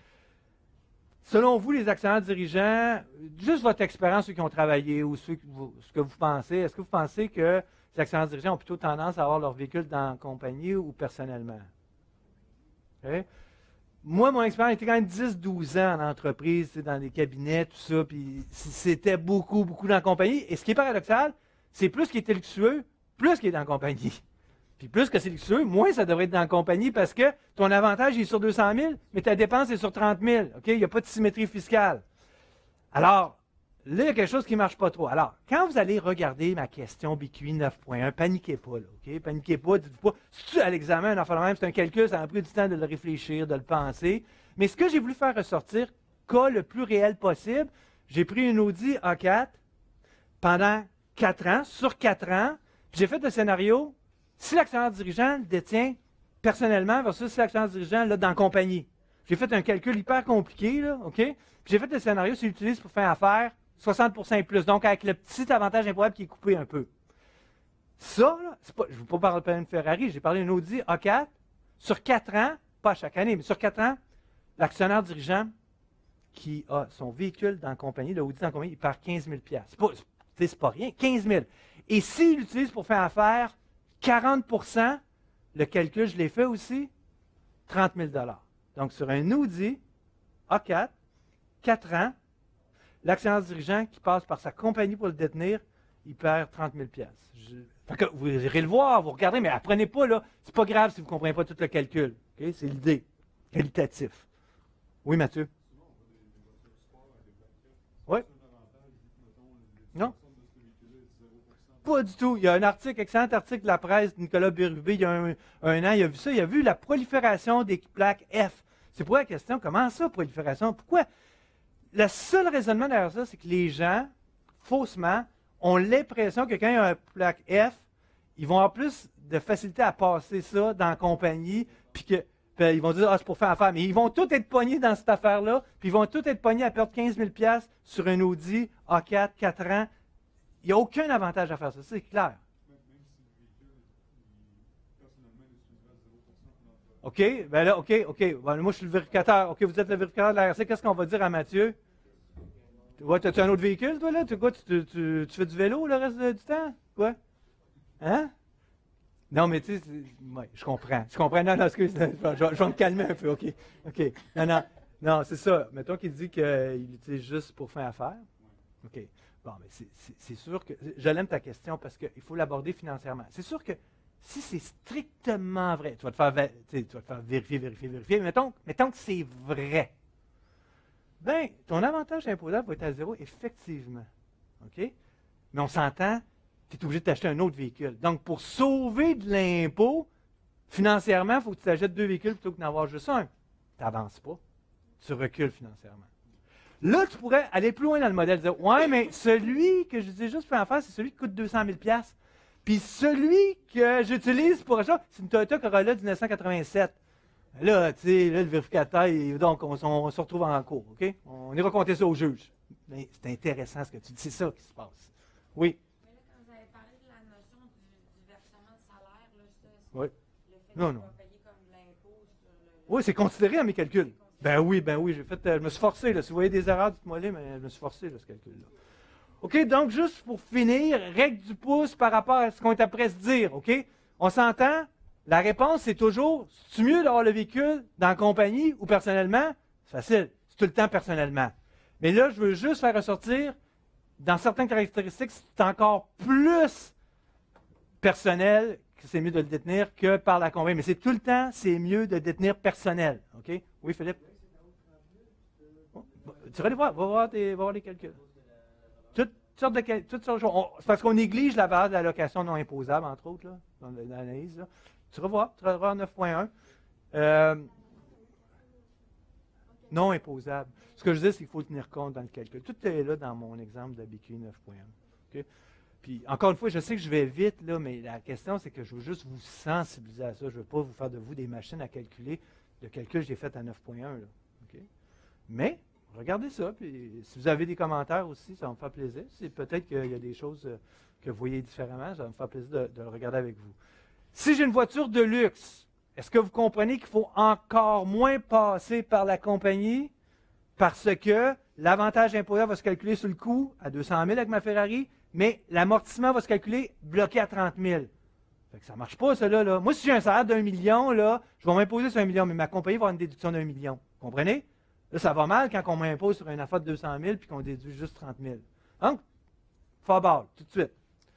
Selon vous, les actionnaires dirigeants, juste votre expérience, ceux qui ont travaillé ou ceux que vous, ce que vous pensez, est-ce que vous pensez que les actionnaires dirigeants ont plutôt tendance à avoir leur véhicule dans la compagnie ou personnellement? Okay? Moi, mon expérience était quand même dix douze ans en entreprise, dans les cabinets, tout ça, puis c'était beaucoup, beaucoup dans la compagnie. Et ce qui est paradoxal, c'est plus qu'il était luxueux, plus qu'il est dans la compagnie. Puis plus que c'est luxueux, moins ça devrait être dans la compagnie parce que ton avantage est sur deux cent mille, mais ta dépense est sur trente mille. Okay? Il n'y a pas de symétrie fiscale. Alors, là, il y a quelque chose qui ne marche pas trop. Alors, quand vous allez regarder ma question B Q I neuf point un, paniquez pas, là, OK? Paniquez pas, dites-vous pas, si tu à l'examen, un enfant même, c'est un calcul, ça a pris du temps de le réfléchir, de le penser. Mais ce que j'ai voulu faire ressortir, cas le plus réel possible, j'ai pris une Audi A quatre pendant quatre ans, sur quatre ans, puis j'ai fait le scénario. Si l'actionnaire dirigeant le détient personnellement versus si l'actionnaire dirigeant l'a dans la compagnie. J'ai fait un calcul hyper compliqué, là, OK? Puis j'ai fait le scénario s'il l'utilise pour faire affaire, soixante pour cent et plus. Donc, avec le petit avantage imposable qui est coupé un peu. Ça, là, c'est pas, je ne veux pas parler d'une Ferrari, j'ai parlé d'une Audi A quatre. Sur quatre ans, pas chaque année, mais sur quatre ans, l'actionnaire dirigeant qui a son véhicule dans la compagnie, l'Audi dans la compagnie, il perd quinze mille dollars. C'est pas, c'est pas rien, quinze mille. Et s'il l'utilise pour faire affaire, quarante pour cent, le calcul, je l'ai fait aussi, trente mille dollars. Donc, sur un Audi A quatre, quatre ans, l'actionnaire dirigeant qui passe par sa compagnie pour le détenir, il perd trente mille dollars. Je, fait que vous irez le voir, vous regardez, mais apprenez pas, là. C'est pas grave si vous ne comprenez pas tout le calcul. Okay? C'est l'idée. Qualitatif. Oui, Mathieu? Oui? Non? Pas du tout. Il y a un article, excellent article de la presse de Nicolas Bérubé, il y a un, un an, il a vu ça, il a vu la prolifération des plaques F. C'est pour la question, comment ça, prolifération? Pourquoi? Le seul raisonnement derrière ça, c'est que les gens, faussement, ont l'impression que quand il y a une plaque F, ils vont avoir plus de facilité à passer ça dans la compagnie, puis que puis ils vont dire, ah, c'est pour faire affaire. Mais ils vont tous être pognés dans cette affaire-là, puis ils vont tous être pognés à perdre quinze mille dollars sur un Audi A quatre, quatre ans. Il n'y a aucun avantage à faire ça, c'est clair. OK, ben là, OK, OK. Ben, moi, je suis le vérificateur. OK, vous êtes le vérificateur de la R C. Qu'est-ce qu'on va dire à Mathieu? Ouais, as-tu un autre véhicule, toi, là? Tu, quoi, tu, tu, tu, tu fais du vélo le reste du temps? Quoi? Hein? Non, mais tu sais, ouais, je comprends. Je comprends. Non, non, excuse, je, je, je vais me calmer un peu. OK, OK. Non, non, non, c'est ça. Mettons qu'il dit qu'il l'utilise juste pour faire affaire. OK. Bon, mais c'est, c'est, c'est sûr que... Je l'aime ta question parce qu'il faut l'aborder financièrement. C'est sûr que si c'est strictement vrai, tu vas te faire, tu vas te faire vérifier, vérifier, vérifier, mais mettons, mettons que c'est vrai, bien, ton avantage imposable va être à zéro, effectivement. OK? Mais on s'entend, tu es obligé de t'acheter un autre véhicule. Donc, pour sauver de l'impôt, financièrement, il faut que tu t'achètes deux véhicules plutôt que d'en avoir juste un. Tu n'avances pas. Tu recules financièrement. Là, tu pourrais aller plus loin dans le modèle, dire, ouais, mais celui que je dis juste pour en faire, c'est celui qui coûte deux cent mille dollars. Puis celui que j'utilise pour ça, c'est une Toyota Corolla dix-neuf cent quatre-vingt-sept. Là, tu sais, là, le vérificateur, il, donc, on, on, on se retrouve en cours, OK? On ira compter ça au juge. Mais c'est intéressant ce que tu dis, c'est ça qui se passe. Oui? Mais là, quand vous avez parlé de la notion du, du versement de salaire, là, ça, c'est Oui. le fait Non, qu'on non. va payer comme l'impôt sur le... Oui, c'est considéré à mes calculs. Ben oui, ben oui, j'ai fait, euh, je me suis forcé, là. Si vous voyez des erreurs, dites-moi les, mais je me suis forcé, là, ce calcul-là. OK, donc, juste pour finir, règle du pouce par rapport à ce qu'on est après se dire, OK? On s'entend? La réponse, c'est toujours, c'est mieux d'avoir le véhicule dans la compagnie ou personnellement? C'est facile, c'est tout le temps personnellement. Mais là, je veux juste faire ressortir, dans certaines caractéristiques, c'est encore plus personnel, que c'est mieux de le détenir que par la compagnie. Mais c'est tout le temps, c'est mieux de détenir personnel. OK? Oui, Philippe? Oh, tu vas aller voir, va voir, tes, va voir les calculs. Toutes sortes de, toutes sortes de choses. On- C'est parce qu'on néglige la valeur de l'allocation non imposable, entre autres, là, dans l'analyse. Là. Tu vas voir, tu vas voir neuf point un. Euh, non imposable. Ce que je dis, c'est qu'il faut tenir compte dans le calcul. Tout est là dans mon exemple de B Q neuf point un. OK? Puis, encore une fois, je sais que je vais vite, là, mais la question, c'est que je veux juste vous sensibiliser à ça. Je ne veux pas vous faire de vous des machines à calculer. Le calcul, je l'ai fait à neuf point un. Là. OK? Mais, regardez ça. Puis, si vous avez des commentaires aussi, ça va me faire plaisir. C'est peut-être qu'il y a des choses euh, que vous voyez différemment. Ça va me faire plaisir de, de le regarder avec vous. Si j'ai une voiture de luxe, est-ce que vous comprenez qu'il faut encore moins passer par la compagnie parce que l'avantage imposable va se calculer sur le coût à deux cent mille avec ma Ferrari, mais l'amortissement va se calculer bloqué à trente mille. Fait que ça ne marche pas, ça, là, là. Moi, si j'ai un salaire d'un million, là, je vais m'imposer sur un million, mais ma compagnie va avoir une déduction d'un million. Vous comprenez? Là, ça va mal quand on m'impose sur une affaire de deux cent mille puis qu'on déduit juste trente mille. Donc, fort ball, tout de suite.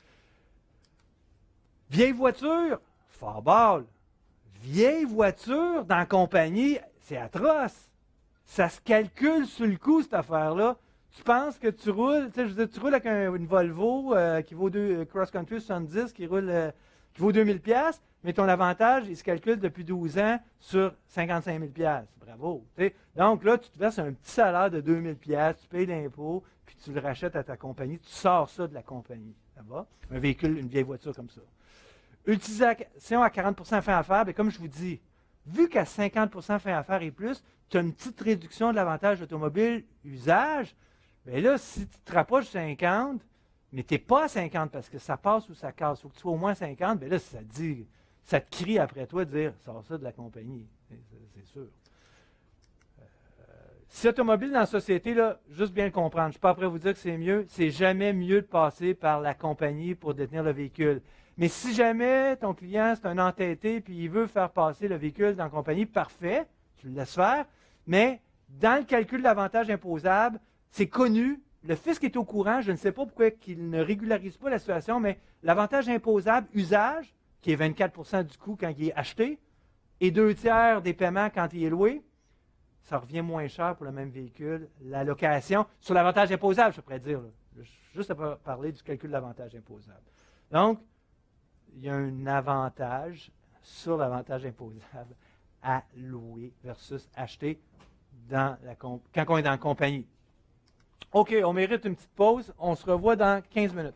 Vieille voiture, fort ball. Vieille voiture dans la compagnie, c'est atroce. Ça se calcule sur le coup, cette affaire-là. Tu penses que tu roules, tu sais, je veux dire, tu roules avec un- une Volvo euh, qui vaut deux, Cross Country soixante-dix, qui roule, euh, qui vaut deux mille piastres, mais ton avantage, il se calcule depuis douze ans sur cinquante-cinq mille piastres. Bravo. Tu sais. Donc là, tu te verses un petit salaire de deux mille piastres, tu payes l'impôt, puis tu le rachètes à ta compagnie, tu sors ça de la compagnie. Ça va? Un véhicule, une vieille voiture comme ça. Utilisation à quarante pour cent fin à faire, bien, comme je vous dis, vu qu'à cinquante pour cent fin à faire et plus, tu as une petite réduction de l'avantage automobile usage, bien là, si tu te rapproches de cinquante, mais tu n'es pas à cinquante parce que ça passe ou ça casse, il faut que tu sois au moins cinquante, bien là, ça te dit, ça te crie après toi de dire, sors ça de la compagnie, c'est, c'est sûr. Euh, si automobile dans la société, là, juste bien le comprendre, je ne suis pas prêt à vous dire que c'est mieux, c'est jamais mieux de passer par la compagnie pour détenir le véhicule. Mais si jamais ton client, c'est un entêté, puis il veut faire passer le véhicule dans la compagnie, parfait, tu le laisses faire. Mais dans le calcul de l'avantage imposable, c'est connu, le fisc est au courant, je ne sais pas pourquoi il ne régularise pas la situation, mais l'avantage imposable usage, qui est vingt-quatre pour cent du coût quand il est acheté, et deux tiers des paiements quand il est loué, ça revient moins cher pour le même véhicule. La location, sur l'avantage imposable, je pourrais dire, là, juste à parler du calcul de l'avantage imposable. Donc, il y a un avantage sur l'avantage imposable à louer versus acheter dans la quand on est dans la compagnie. OK, on mérite une petite pause. On se revoit dans quinze minutes.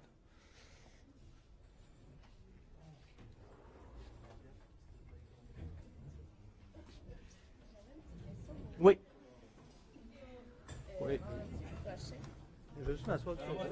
Oui. Oui. Je vais juste m'asseoir.